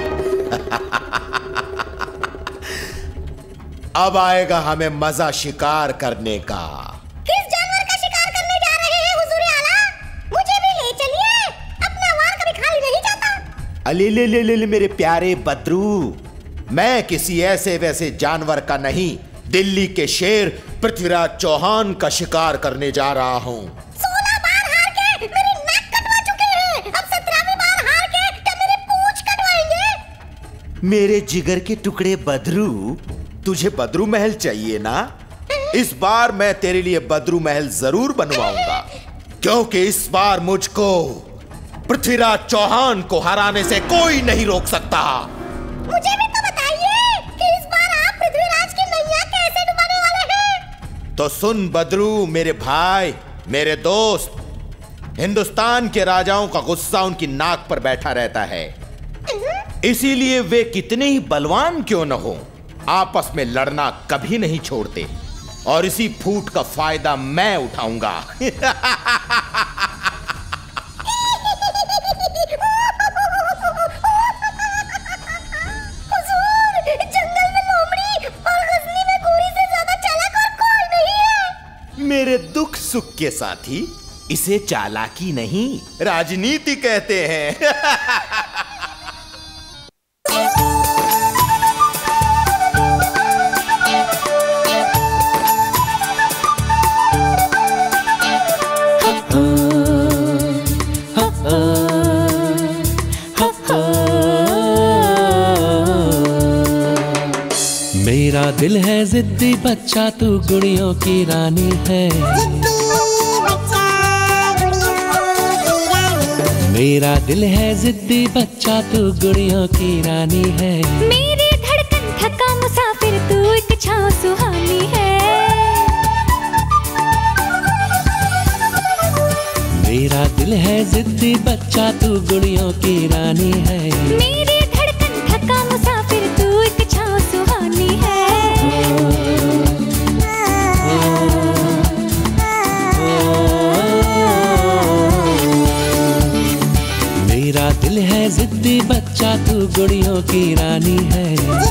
अब आएगा हमें मजा शिकार करने का। किस जानवर का शिकार करने जा रहे हैं हुजूर आला? मुझे भी ले चलिए, अपना वार कभी खाली नहीं जाता। अले ले ले ले ले मेरे प्यारे बद्रू, मैं किसी ऐसे वैसे जानवर का नहीं, दिल्ली के शेर पृथ्वीराज चौहान का शिकार करने जा रहा हूँ। सोलह बार हार के मेरी नाक कटवा चुके हैं, अब सत्रहवीं बार हार के क्या मेरी पूंछ कटवाएंगे? मेरे जिगर के टुकड़े बदरू, तुझे बदरू महल चाहिए ना? इस बार मैं तेरे लिए बदरू महल जरूर बनवाऊंगा, क्योंकि इस बार मुझको पृथ्वीराज चौहान को हराने से कोई नहीं रोक सकता। मुझे भी तो बताइए कि इस बार आप पृथ्वीराज की नैया कैसे डुबाने वाले हैं? तो सुन बदरू मेरे भाई, मेरे दोस्त, हिंदुस्तान के राजाओं का गुस्सा उनकी नाक पर बैठा रहता है, इसीलिए वे कितने ही बलवान क्यों न हो, आपस में लड़ना कभी नहीं छोड़ते, और इसी फूट का फायदा मैं उठाऊंगा। हुजूर, जंगल में लोमड़ी और गजनी में गोरी से ज्यादा चालाक और कोई नहीं है। मेरे दुख सुख के साथी, इसे चालाकी नहीं राजनीति कहते हैं। मेरा दिल है जिद्दी बच्चा, तू गुड़ियों की रानी है। मेरा दिल है जिद्दी बच्चा, तू गुड़ियों की रानी है। मेरी धड़कन थका मुसाफिर, तू एक छाँव सुहानी है। मेरा दिल है जिद्दी बच्चा, तू गुड़ियों की रानी है। मेरी धड़कन थका मुसाफिर, तू एक छाँव सुहानी है। मेरा दिल है जिद्दी बच्चा, तू गुड़ियों की रानी है।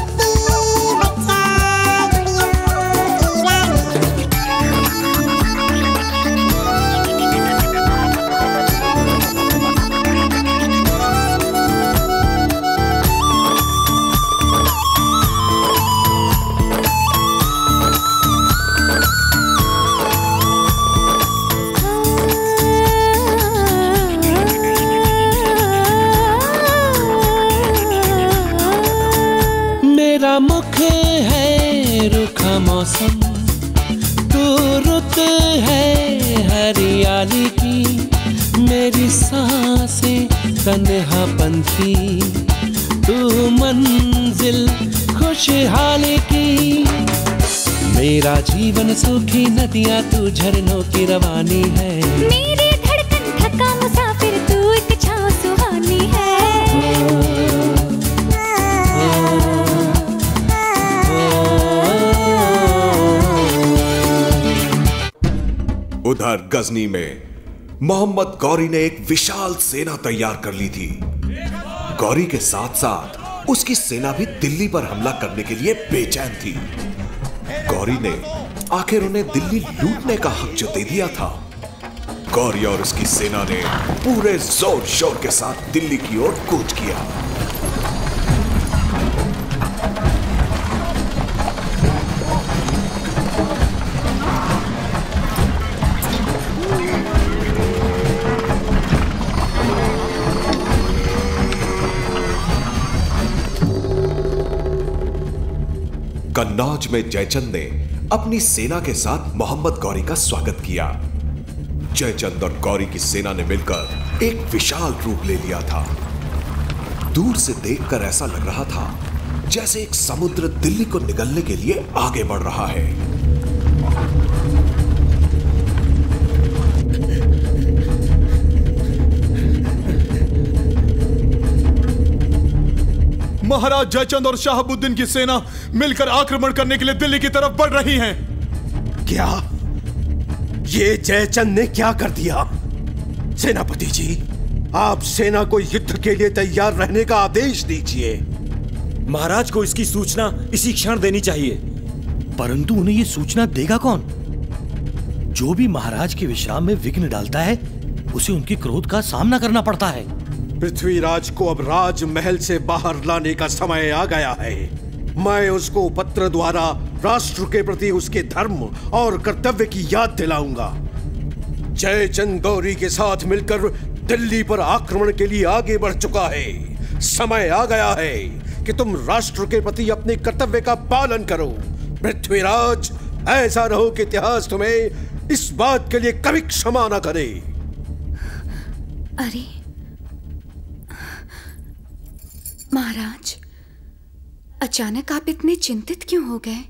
मेरा मुख है रूखा मौसम, तू रुत है हरियाली की। मेरी सांसें तन्हापन की, तू मंजिल खुशहाली की। मेरा जीवन सूखी नदियाँ, तू झरनों की रवानी है। मेरी धड़कन थका मुसाफिर, तू एक छाँव सुहानी है। उधर गजनी में मोहम्मद गौरी ने एक विशाल सेना तैयार कर ली थी। गौरी के साथ साथ उसकी सेना भी दिल्ली पर हमला करने के लिए बेचैन थी। गौरी ने आखिर उन्हें दिल्ली लूटने का हक जो दे दिया था। गौरी और उसकी सेना ने पूरे जोर शोर के साथ दिल्ली की ओर कूच किया। कन्नौज में जयचंद ने अपनी सेना के साथ मोहम्मद गौरी का स्वागत किया। जयचंद और गौरी की सेना ने मिलकर एक विशाल रूप ले लिया था। दूर से देखकर ऐसा लग रहा था जैसे एक समुद्र दिल्ली को निगलने के लिए आगे बढ़ रहा है। महाराज जयचंद और शाहबुद्दीन की सेना मिलकर आक्रमण करने के लिए दिल्ली की तरफ बढ़ रही हैं। क्या? ये जयचंद ने क्या कर दिया? सेनापति जी, आप सेना को युद्ध के लिए तैयार रहने का आदेश दीजिए। महाराज को इसकी सूचना इसी क्षण देनी चाहिए। परंतु उन्हें ये सूचना देगा कौन? जो भी महाराज के विश्राम में विघ्न डालता है, उसे उनके क्रोध का सामना करना पड़ता है। पृथ्वीराज को अब राजमहल से बाहर लाने का समय आ गया है। मैं उसको पत्र द्वारा राष्ट्र के प्रति उसके धर्म और कर्तव्य की याद दिलाऊंगा। जयचंद गौरी के साथ मिलकर दिल्ली पर आक्रमण के लिए आगे बढ़ चुका है। समय आ गया है कि तुम राष्ट्र के प्रति अपने कर्तव्य का पालन करो। पृथ्वीराज, ऐसा रहो कि इतिहास तुम्हें इस बात के लिए कभी क्षमा न करे। अरे महाराज, अचानक आप इतने चिंतित क्यों हो गए?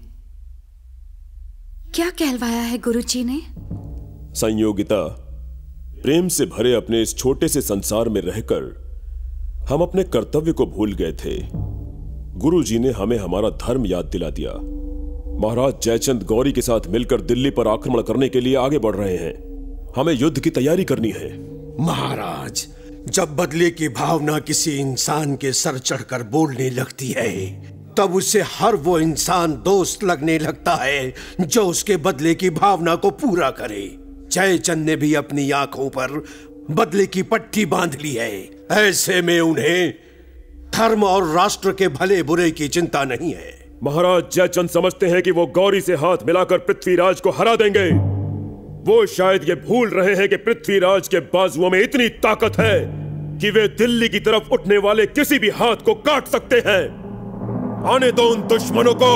क्या कहलवाया है गुरुजी ने? संयोगिता, प्रेम से भरे अपने इस छोटे से संसार में रहकर हम अपने कर्तव्य को भूल गए थे। गुरुजी ने हमें हमारा धर्म याद दिला दिया। महाराज जयचंद गौरी के साथ मिलकर दिल्ली पर आक्रमण करने के लिए आगे बढ़ रहे हैं। हमें युद्ध की तैयारी करनी है। महाराज, जब बदले की भावना किसी इंसान के सर चढ़कर बोलने लगती है, तब उसे हर वो इंसान दोस्त लगने लगता है जो उसके बदले की भावना को पूरा करे। जयचंद ने भी अपनी आंखों पर बदले की पट्टी बांध ली है। ऐसे में उन्हें धर्म और राष्ट्र के भले बुरे की चिंता नहीं है। महाराज जयचंद समझते हैं कि वो गौरी से हाथ मिलाकर पृथ्वीराज को हरा देंगे। वो शायद ये भूल रहे हैं कि पृथ्वीराज के बाजुओं में इतनी ताकत है कि वे दिल्ली की तरफ उठने वाले किसी भी हाथ को काट सकते हैं। आने दो उन दुश्मनों को।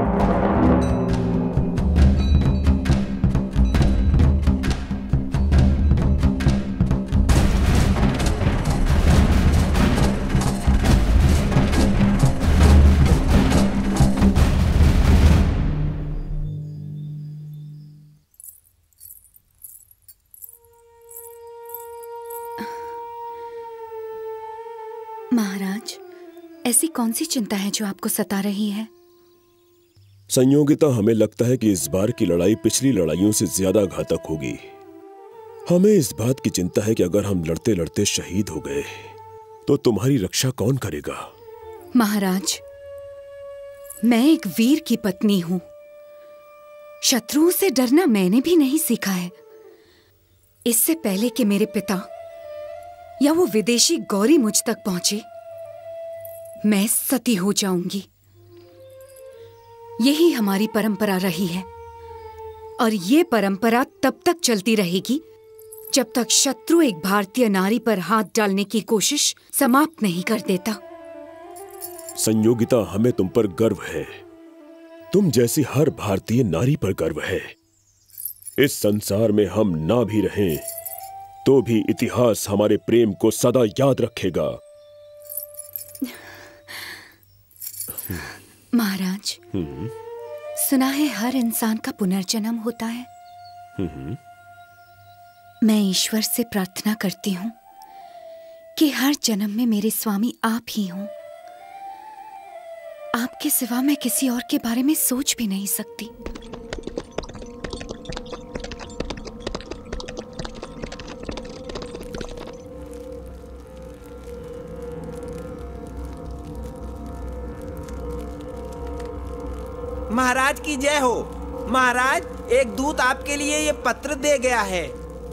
महाराज, ऐसी कौन सी चिंता है जो आपको सता रही है? संयोगिता, हमें लगता है कि इस बार की लड़ाई पिछली लड़ाइयों से ज्यादा घातक होगी। हमें इस बात की चिंता है कि अगर हम लड़ते लड़ते शहीद हो गए तो तुम्हारी रक्षा कौन करेगा? महाराज, मैं एक वीर की पत्नी हूं। शत्रुओं से डरना मैंने भी नहीं सीखा है। इससे पहले कि मेरे पिता या वो विदेशी गौरी मुझ तक पहुंचे, मैं सती हो जाऊंगी। यही हमारी परंपरा रही है और ये परंपरा तब तक चलती रहेगी जब तक शत्रु एक भारतीय नारी पर हाथ डालने की कोशिश समाप्त नहीं कर देता। संयोगिता, हमें तुम पर गर्व है। तुम जैसी हर भारतीय नारी पर गर्व है। इस संसार में हम ना भी रहें तो भी इतिहास हमारे प्रेम को सदा याद रखेगा। महाराज, सुना है हर इंसान का पुनर्जन्म होता है। मैं ईश्वर से प्रार्थना करती हूँ कि हर जन्म में मेरे स्वामी आप ही हों। आपके सिवा मैं किसी और के बारे में सोच भी नहीं सकती। महाराज की जय हो। महाराज, एक दूत आपके लिए ये पत्र दे गया है।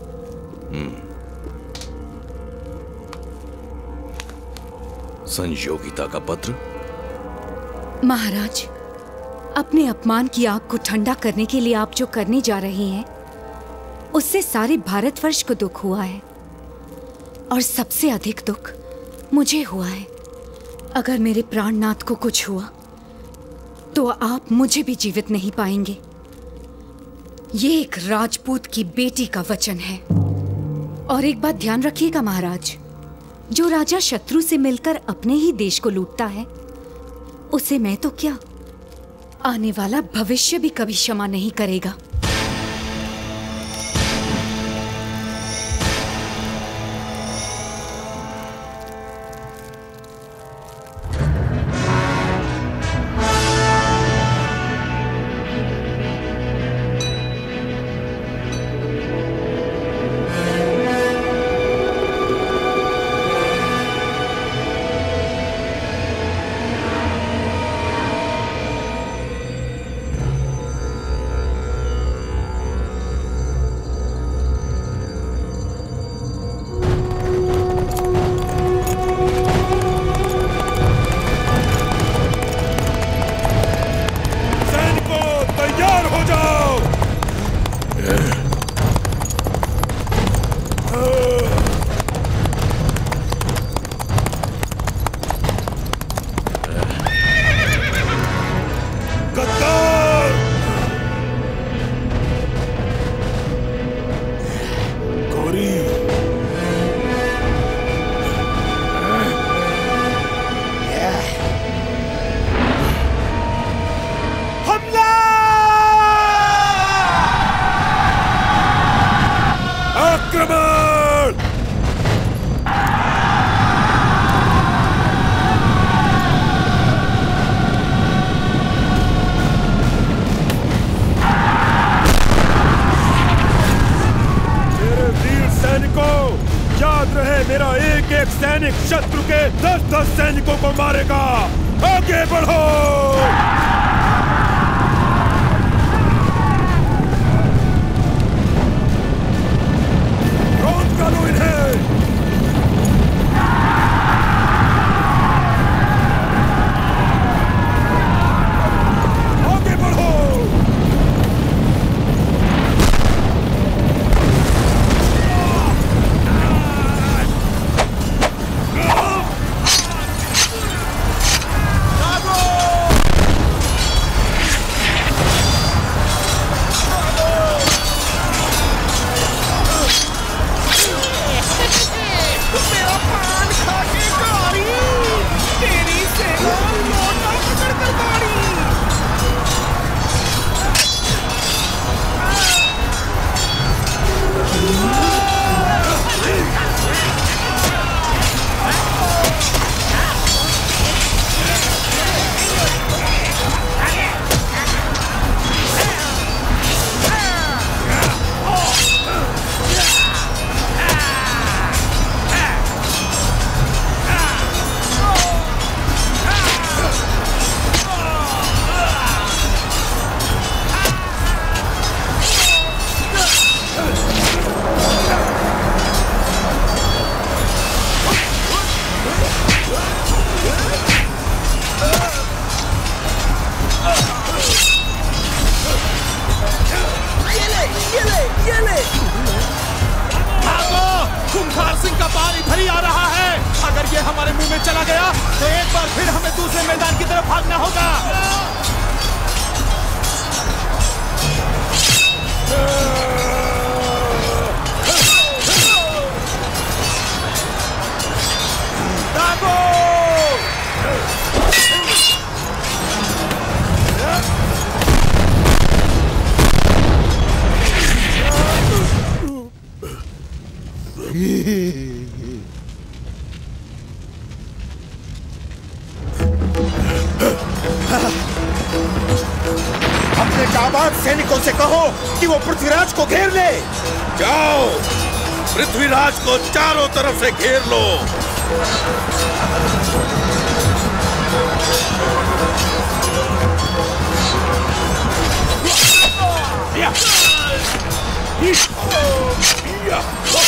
संयोगिता का पत्र? महाराज, अपने अपमान की आग को ठंडा करने के लिए आप जो करने जा रहे हैं, उससे सारे भारतवर्ष को दुख हुआ है और सबसे अधिक दुख मुझे हुआ है। अगर मेरे प्राणनाथ को कुछ हुआ तो आप मुझे भी जीवित नहीं पाएंगे। ये एक राजपूत की बेटी का वचन है। और एक बात ध्यान रखिएगा महाराज, जो राजा शत्रु से मिलकर अपने ही देश को लूटता है, उसे मैं तो क्या, आने वाला भविष्य भी कभी क्षमा नहीं करेगा। सैनिक शत्रु के दस दस सैनिकों को मारेगा। आगे बढ़ो। रौंद डालो इन्हें। अपने जाबाज सैनिकों से कहो कि वो पृथ्वीराज को घेर ले। जाओ, पृथ्वीराज को चारों तरफ से घेर लो। या। या।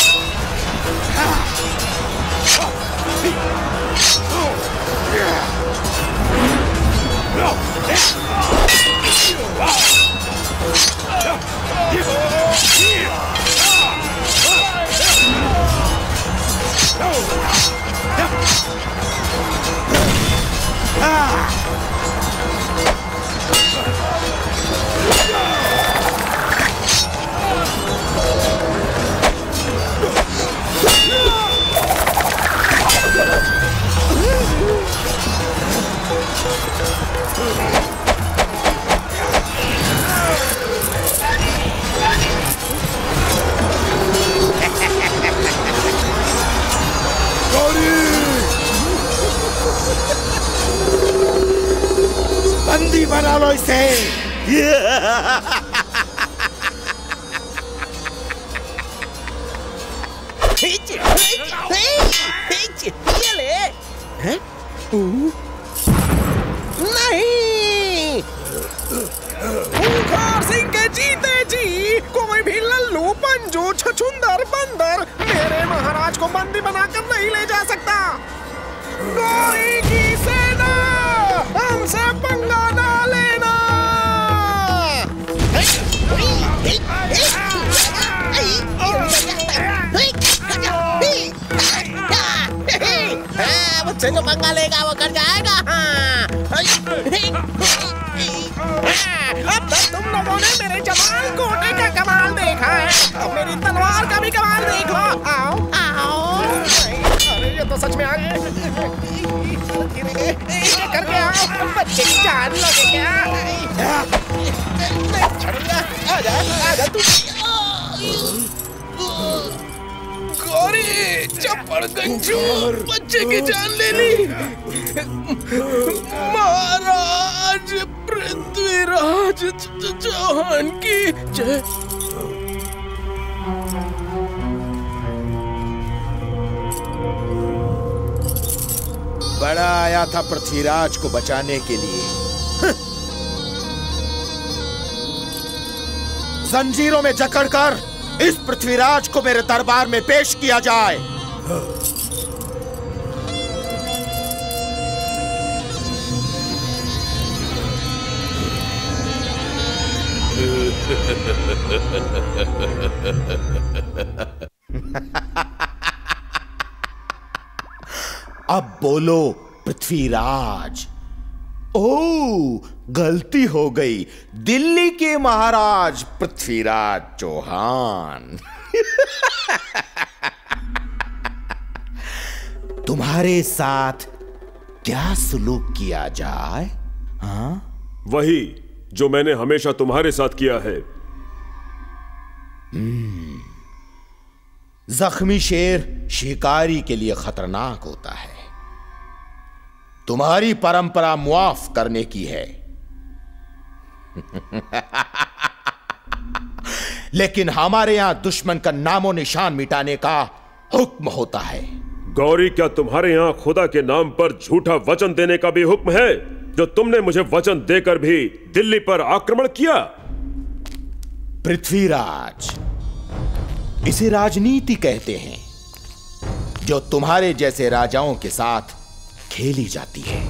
बंदी बना लो इसे। ये ले। हैं? नहीं, खूंखार सिंह के जीते जी कोई भी लल्लू पंजू छछुंदर बंदर मेरे महाराज को बंदी बनाकर नहीं ले जा सकता। कोई की सेना हमसे पंगा ना लेना। मुझसे जो पंगा लेगा वो कर जाएगा। अब तक तुम लोगों ने मेरे जवान कोटे का कमाल देखा है, अब मेरी तलवार का भी कमाल देख लो। आओ आओ। अरे ये तो सच में आ गए। करके आओ, बच्चे की जान लगे क्या? नहीं छोड़ूंगा। आजा आजा तू। गौरी चप्पड़ गंजू बच्चे की जान ले ली। महाराज पृथ्वीराज चौहान की जय। बड़ा आया था पृथ्वीराज को बचाने के लिए। जंजीरों में जकड़कर इस पृथ्वीराज को मेरे दरबार में पेश किया जाए। अब बोलो पृथ्वीराज। ओ, गलती हो गई, दिल्ली के महाराज पृथ्वीराज चौहान। तुम्हारे साथ क्या सलूक किया जाए? हाँ, वही जो मैंने हमेशा तुम्हारे साथ किया है। जख्मी शेर शिकारी के लिए खतरनाक होता है। तुम्हारी परंपरा मुआफ करने की है। लेकिन हमारे यहां दुश्मन का नामो निशान मिटाने का हुक्म होता है। गौरी, क्या तुम्हारे यहां खुदा के नाम पर झूठा वचन देने का भी हुक्म है, जो तुमने मुझे वचन देकर भी दिल्ली पर आक्रमण किया? पृथ्वीराज, इसे राजनीति कहते हैं, जो तुम्हारे जैसे राजाओं के साथ खेली जाती है।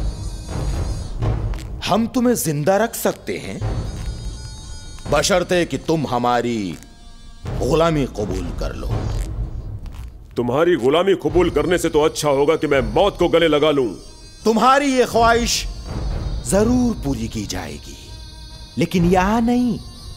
हम तुम्हें जिंदा रख सकते हैं, बशर्ते कि तुम हमारी गुलामी कबूल कर लो। तुम्हारी गुलामी कबूल करने से तो अच्छा होगा कि मैं मौत को गले लगा लूं। तुम्हारी ये ख्वाहिश जरूर पूरी की जाएगी, लेकिन यहां नहीं।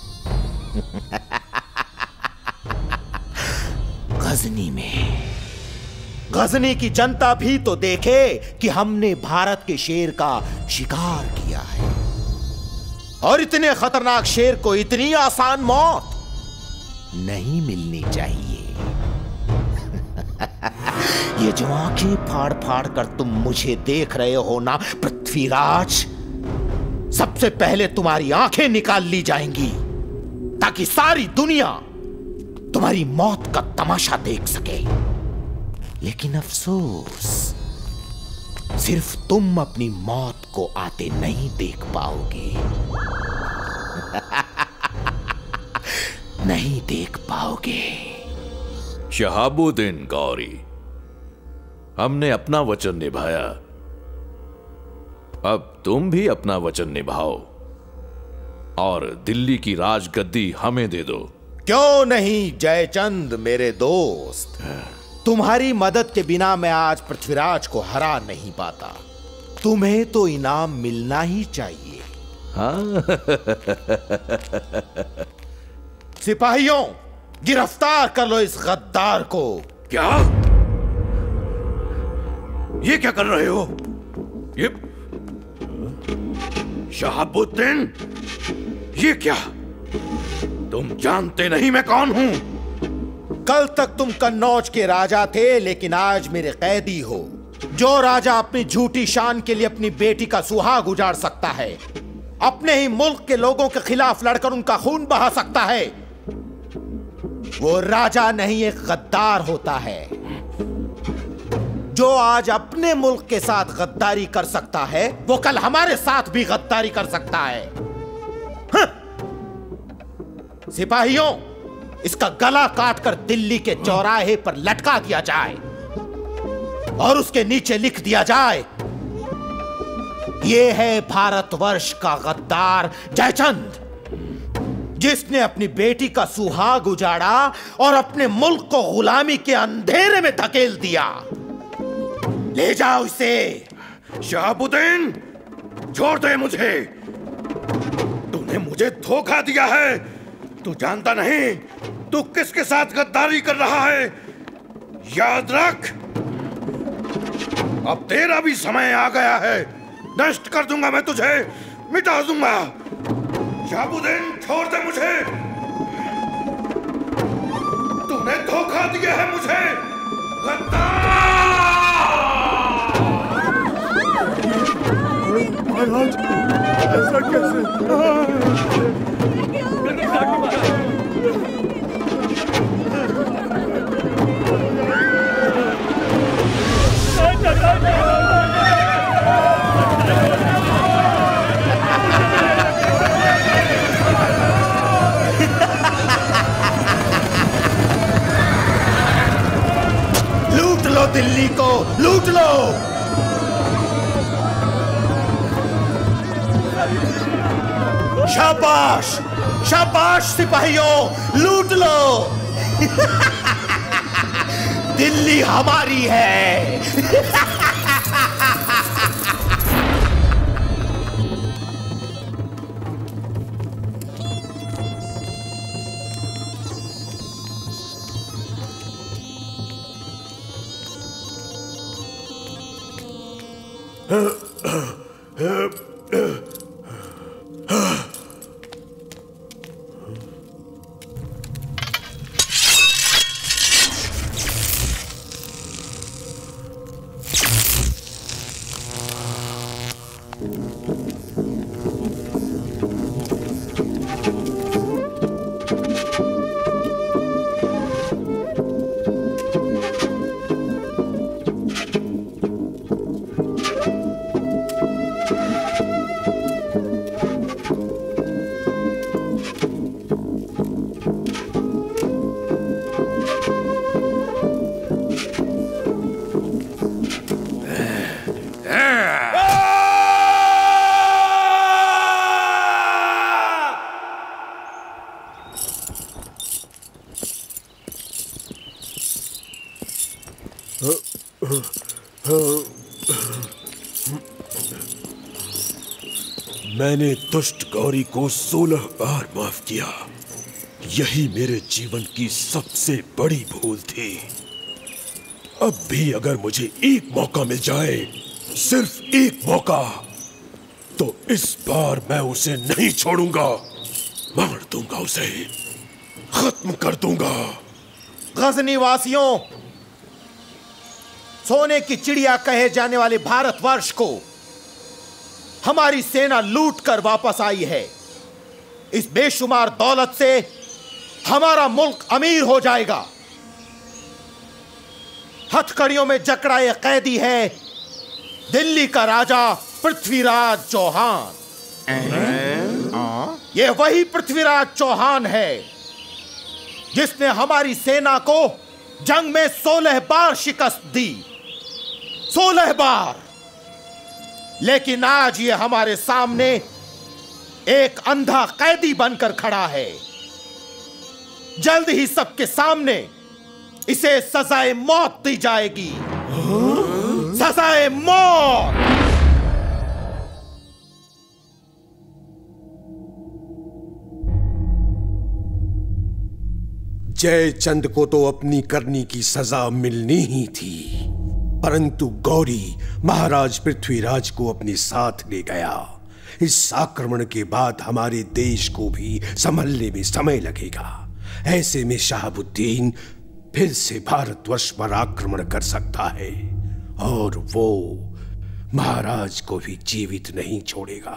गजनी में। गजनी की जनता भी तो देखे कि हमने भारत के शेर का शिकार किया है, और इतने खतरनाक शेर को इतनी आसान मौत नहीं मिलनी चाहिए। ये जो आंखें फाड़ फाड़ कर तुम मुझे देख रहे हो ना पृथ्वीराज, सबसे पहले तुम्हारी आंखें निकाल ली जाएंगी, ताकि सारी दुनिया तुम्हारी मौत का तमाशा देख सके। लेकिन अफसोस, सिर्फ तुम अपनी मौत को आते नहीं देख पाओगे। नहीं देख पाओगे। शहाबुद्दीन गौरी, हमने अपना वचन निभाया, अब तुम भी अपना वचन निभाओ और दिल्ली की राजगद्दी हमें दे दो। क्यों नहीं जयचंद मेरे दोस्त, तुम्हारी मदद के बिना मैं आज पृथ्वीराज को हरा नहीं पाता। तुम्हें तो इनाम मिलना ही चाहिए। हाँ। सिपाहियों, गिरफ्तार कर लो इस गद्दार को। क्या? ये क्या कर रहे हो? ये शहाबुद्दीन, ये क्या? तुम जानते नहीं मैं कौन हूं? कल तक तुम कन्नौज के राजा थे, लेकिन आज मेरे कैदी हो। जो राजा अपनी झूठी शान के लिए अपनी बेटी का सुहाग उजाड़ सकता है, अपने ही मुल्क के लोगों के खिलाफ लड़कर उनका खून बहा सकता है, वो राजा नहीं एक गद्दार होता है। जो आज अपने मुल्क के साथ गद्दारी कर सकता है, वो कल हमारे साथ भी गद्दारी कर सकता है। हाँ। सिपाहियों, इसका गला काटकर दिल्ली के चौराहे पर लटका दिया जाए और उसके नीचे लिख दिया जाए, यह है भारतवर्ष का गद्दार जयचंद, जिसने अपनी बेटी का सुहाग उजाड़ा और अपने मुल्क को गुलामी के अंधेरे में धकेल दिया। ले जाओ इसे। शहाबुद्दीन, छोड़ दे मुझे। तूने मुझे धोखा दिया है। तू जानता नहीं तू किसके साथ गद्दारी कर रहा है। याद रख, अब तेरा भी समय आ गया है। नष्ट कर दूंगा मैं तुझे, मिटा दूंगा। शहाबुद्दीन, छोड़ दे मुझे। तूने धोखा दिया है मुझे, गद्दार। महाराज, ऐसा कैसे? को लूट लो। शाबाश, शाबाश सिपाहियों, लूट लो। दिल्ली हमारी है। मैंने दुष्ट गौरी को सोलह बार माफ किया। यही मेरे जीवन की सबसे बड़ी भूल थी। अब भी अगर मुझे एक मौका मिल जाए, सिर्फ एक मौका, तो इस बार मैं उसे नहीं छोड़ूंगा। मार दूंगा उसे, खत्म कर दूंगा। गजनी वासियों, सोने की चिड़िया कहे जाने वाले भारतवर्ष को हमारी सेना लूट कर वापस आई है। इस बेशुमार दौलत से हमारा मुल्क अमीर हो जाएगा। हथकड़ियों में जकड़ा यह कैदी है दिल्ली का राजा पृथ्वीराज चौहान। यह वही पृथ्वीराज चौहान है जिसने हमारी सेना को जंग में सोलह बार शिकस्त दी। सोलह बार। लेकिन आज ये हमारे सामने एक अंधा कैदी बनकर खड़ा है। जल्द ही सबके सामने इसे सजाए मौत दी जाएगी। सजाए मौत। जयचंद को तो अपनी करनी की सजा मिलनी ही थी, परंतु गौरी महाराज पृथ्वीराज को अपने साथ ले गया। इस आक्रमण के बाद हमारे देश को भी संभलने में समय लगेगा। ऐसे में शहाबुद्दीन फिर से भारतवर्ष पर आक्रमण कर सकता है और वो महाराज को भी जीवित नहीं छोड़ेगा।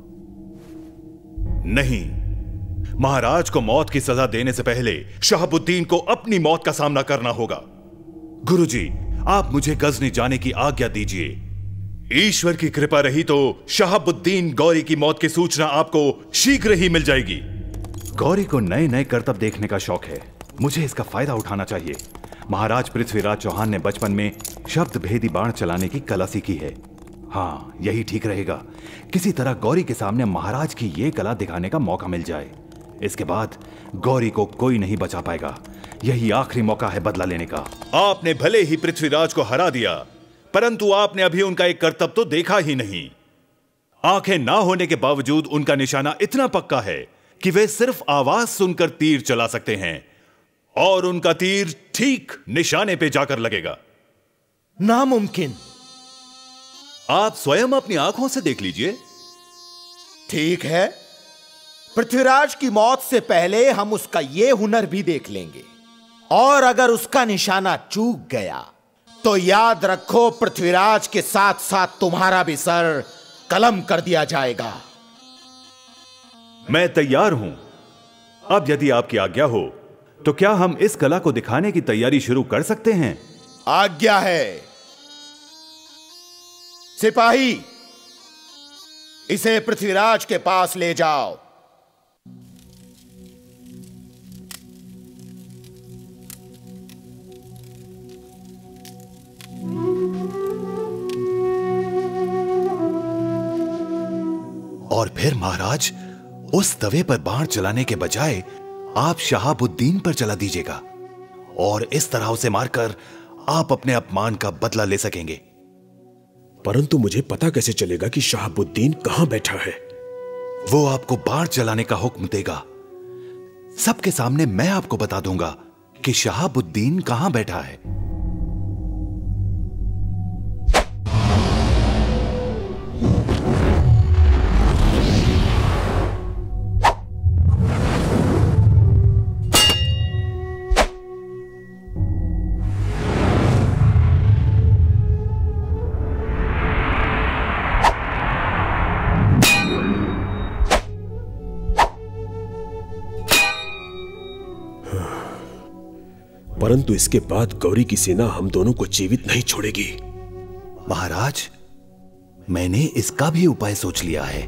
नहीं, महाराज को मौत की सजा देने से पहले शहाबुद्दीन को अपनी मौत का सामना करना होगा। गुरुजी, आप मुझे गजनी जाने की आज्ञा दीजिए। ईश्वर की कृपा रही तो शहाबुद्दीन गौरी की मौत की सूचना आपको शीघ्र ही मिल जाएगी। गौरी को नए नए करतब देखने का शौक है, मुझे इसका फायदा उठाना चाहिए। महाराज पृथ्वीराज चौहान ने बचपन में शब्द भेदी बाण चलाने की कला सीखी है। हाँ, यही ठीक रहेगा। किसी तरह गौरी के सामने महाराज की यह कला दिखाने का मौका मिल जाए। इसके बाद गौरी को कोई नहीं बचा पाएगा। यही आखिरी मौका है बदला लेने का। आपने भले ही पृथ्वीराज को हरा दिया, परंतु आपने अभी उनका एक करतब तो देखा ही नहीं। आंखें ना होने के बावजूद उनका निशाना इतना पक्का है कि वे सिर्फ आवाज सुनकर तीर चला सकते हैं और उनका तीर ठीक निशाने पे जाकर लगेगा। नामुमकिन। आप स्वयं अपनी आंखों से देख लीजिए। ठीक है, पृथ्वीराज की मौत से पहले हम उसका यह हुनर भी देख लेंगे, और अगर उसका निशाना चूक गया तो याद रखो पृथ्वीराज के साथ साथ तुम्हारा भी सर कलम कर दिया जाएगा। मैं तैयार हूं। अब यदि आपकी आज्ञा हो तो क्या हम इस कला को दिखाने की तैयारी शुरू कर सकते हैं? आज्ञा है। सिपाही, इसे पृथ्वीराज के पास ले जाओ। और फिर महाराज उस तवे पर बाण चलाने के बजाय आप शहाबुद्दीन पर चला दीजिएगा और इस तरह उसे मारकर आप अपने अपमान का बदला ले सकेंगे। परंतु मुझे पता कैसे चलेगा कि शहाबुद्दीन कहां बैठा है? वो आपको बाण चलाने का हुक्म देगा। सबके सामने मैं आपको बता दूंगा कि शहाबुद्दीन कहां बैठा है। परंतु इसके बाद गौरी की सेना हम दोनों को जीवित नहीं छोड़ेगी। महाराज, मैंने इसका भी उपाय सोच लिया है।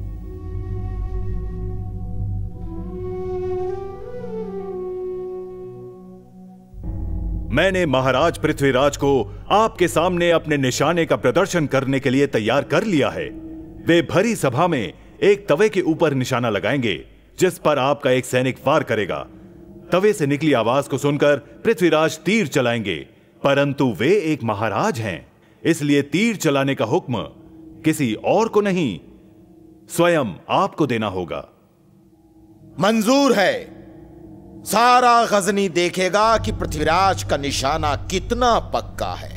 मैंने महाराज पृथ्वीराज को आपके सामने अपने निशाने का प्रदर्शन करने के लिए तैयार कर लिया है। वे भरी सभा में एक तवे के ऊपर निशाना लगाएंगे जिस पर आपका एक सैनिक वार करेगा। तवे से निकली आवाज को सुनकर पृथ्वीराज तीर चलाएंगे, परंतु वे एक महाराज हैं, इसलिए तीर चलाने का हुक्म किसी और को नहीं, स्वयं आपको देना होगा। मंजूर है। सारा गजनी देखेगा कि पृथ्वीराज का निशाना कितना पक्का है।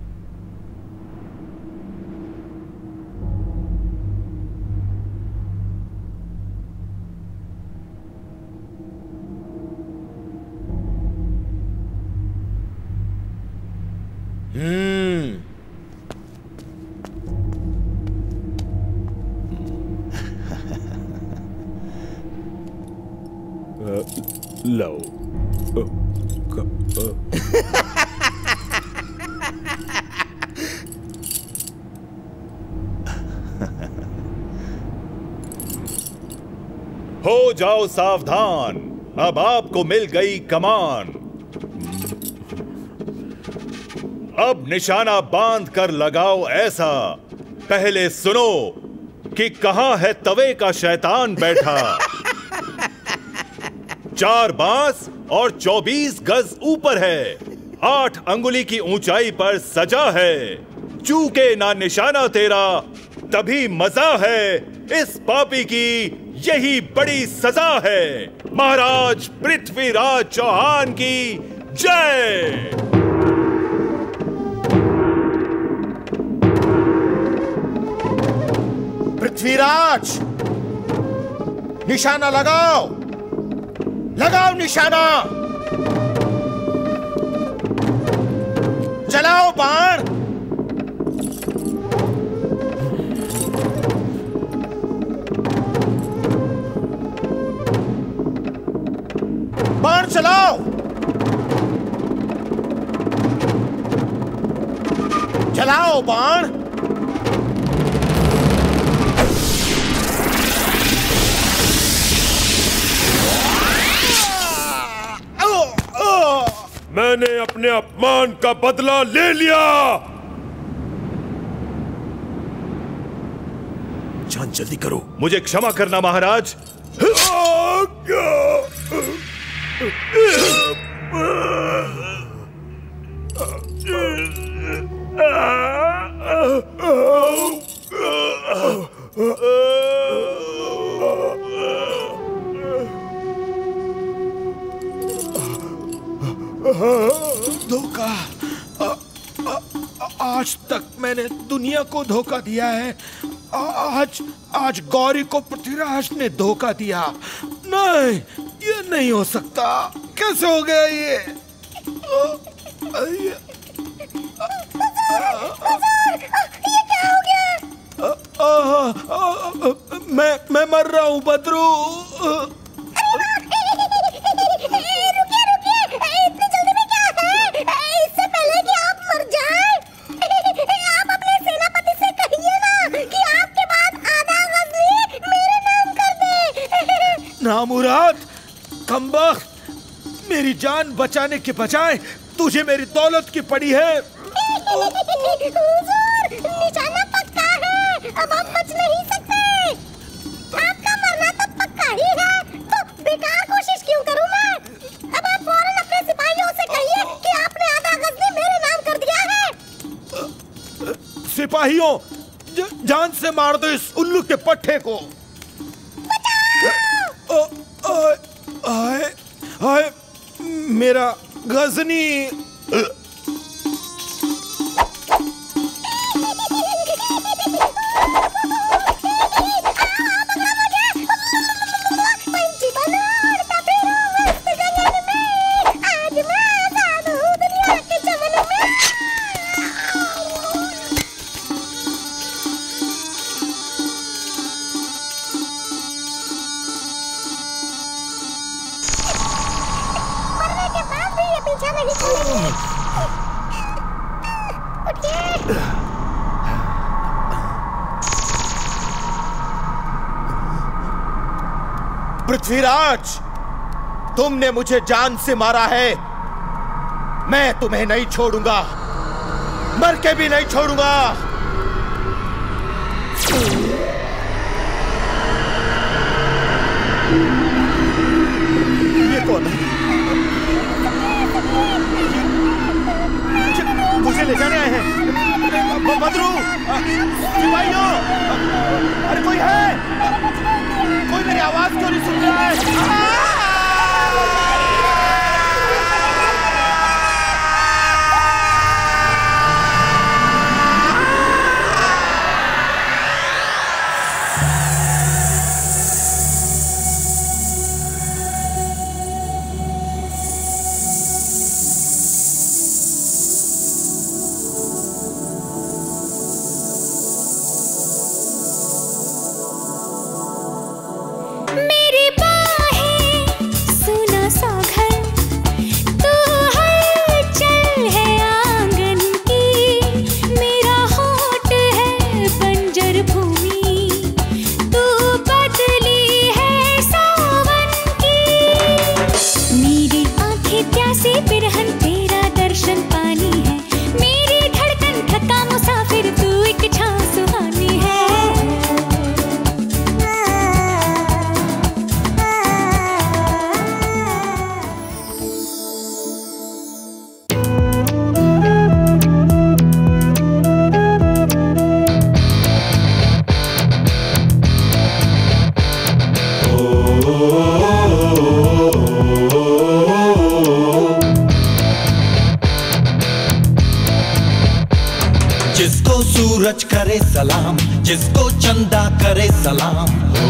हम्म लो। हो जाओ सावधान, अब आपको मिल गई कमान। अब निशाना बांध कर लगाओ ऐसा, पहले सुनो कि कहां है तवे का शैतान बैठा। चार बांस और चौबीस गज ऊपर है, आठ अंगुली की ऊंचाई पर सजा है। चूके ना निशाना तेरा तभी मजा है, इस पापी की यही बड़ी सजा है। महाराज पृथ्वीराज चौहान की जय। पृथ्वीराज, निशाना लगाओ, लगाओ निशाना, चलाओ बाण। बाण चलाओ, चलाओ बाण। मैंने अपने अपमान का बदला ले लिया। जान जल्दी करो। मुझे क्षमा करना महाराज। धोखा, आज तक मैंने दुनिया को धोखा दिया है। आज आज गौरी को पृथ्वीराज ने धोखा दिया। नहीं, ये नहीं हो सकता। कैसे हो गया ये? ये क्या हो गया? आ, आ, आ, मैं मैं मर रहा हूँ बद्रू। नामुराद, कमबख्त, मेरी जान बचाने के बजाय तुझे मेरी दौलत की पड़ी है। हुजूर, निशाना पक्का है, अब आप बच नहीं सकते। सिपाहियों, ज, जान से मार दो इस उल्लू के पट्टे को। आए, आए, मेरा गजनी। पृथ्वीराज, तुमने मुझे जान से मारा है, मैं तुम्हें नहीं छोड़ूंगा, मर के भी नहीं छोड़ूंगा। ये कौन है? मुझे ले जाने आए हैं। बदरू, सिपाहियों, अरे कोई है? कोई मेरी आवाज क्यों नहीं सुन रहा है? सूरज करे सलाम, जिसको चंदा करे सलाम,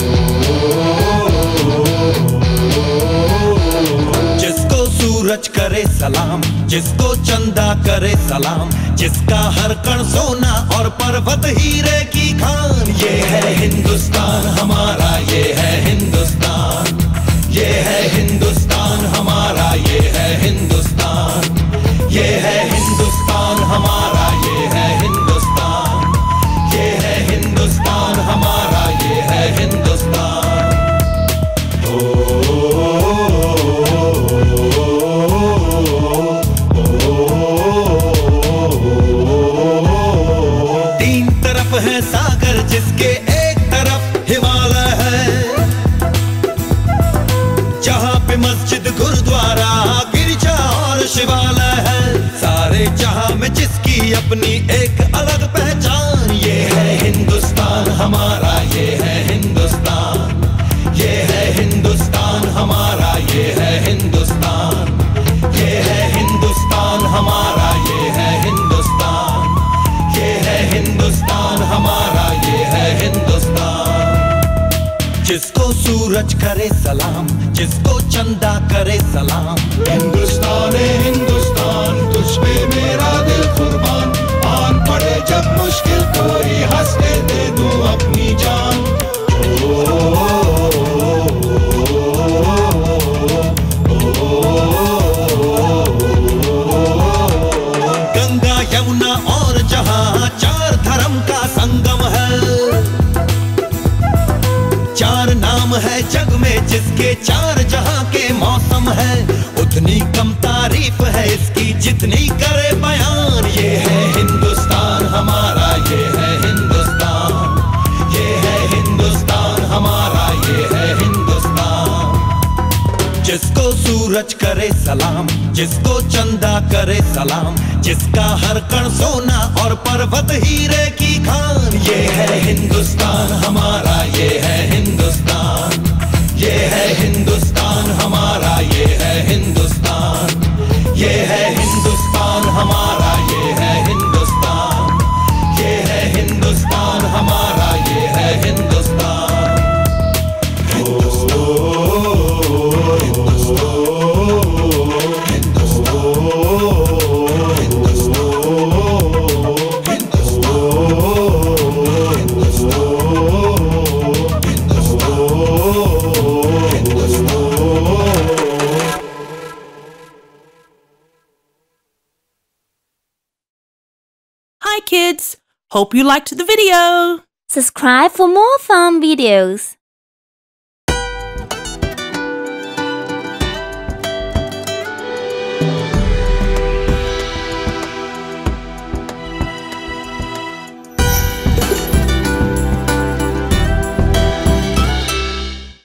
जिसको सूरज करे सलाम, जिसको चंदा करे सलाम, जिसका हर कण सोना और पर्वत हीरे की खान। ये है हिंदुस्तान हमारा, ये है हिंदुस्तान, ये है हिंदुस्तान हमारा, ये है हिंदुस्तान, ये है हिंदुस्तान हमारा, ये है हिंदुस्तान, ये है हिंदुस्तान हमारा, ये है हिंदुस्तान। ओ, तीन तरफ है सागर, जिसके एक तरफ हिमालय है, जहाँ पे मस्जिद गुरुद्वारा गिरजा और शिवालय है। सारे जहाँ में जिसकी अपनी एक अलग पहचान। ये है हिंदुस्तान हमारा, ये है हिंदुस्तान, ये है हिंदुस्तान हमारा, ये है हिंदुस्तान, ये है हिंदुस्तान हमारा, ये है हिंदुस्तान, ये है हिंदुस्तान हमारा, ये है हिंदुस्तान। जिसको सूरज करे सलाम, जिसको चंदा करे सलाम। हिंदुस्तान है हिंदुस्तान, तुझ पे मेरा दिल कुर्बान। आन पड़े जब मुश्किल कोई, हंस के दे दूं अपनी जान। ओ, गंगा यमुना और जहाँ चार धर्म का संगम है, चार नाम है जग में जिसके, चार जहां के मौसम है। उतनी कम तारीफ है इसकी जितनी करे बयान। ये है हिंदुस्तान हमारा, ये है हिंदुस्तान, ये है हिंदुस्तान हमारा, ये है हिंदुस्तान। जिसको सूरज सूरज करे सलाम, जिसको चंदा करे सलाम, जिसका हर कण सोना और पर्वत हीरे की खान। ये है हिंदुस्तान हमारा, ये है हिंदुस्तान, ये है हिंदुस्तान हमारा, ये है हिंदुस्तान, ये है हिंदुस्तान हमारा, ये है हिंदुस्तान, ये है हिंदुस्तान हमारा, ये है Hindustan. Hi kids, hope you liked the video. Subscribe for more fun videos.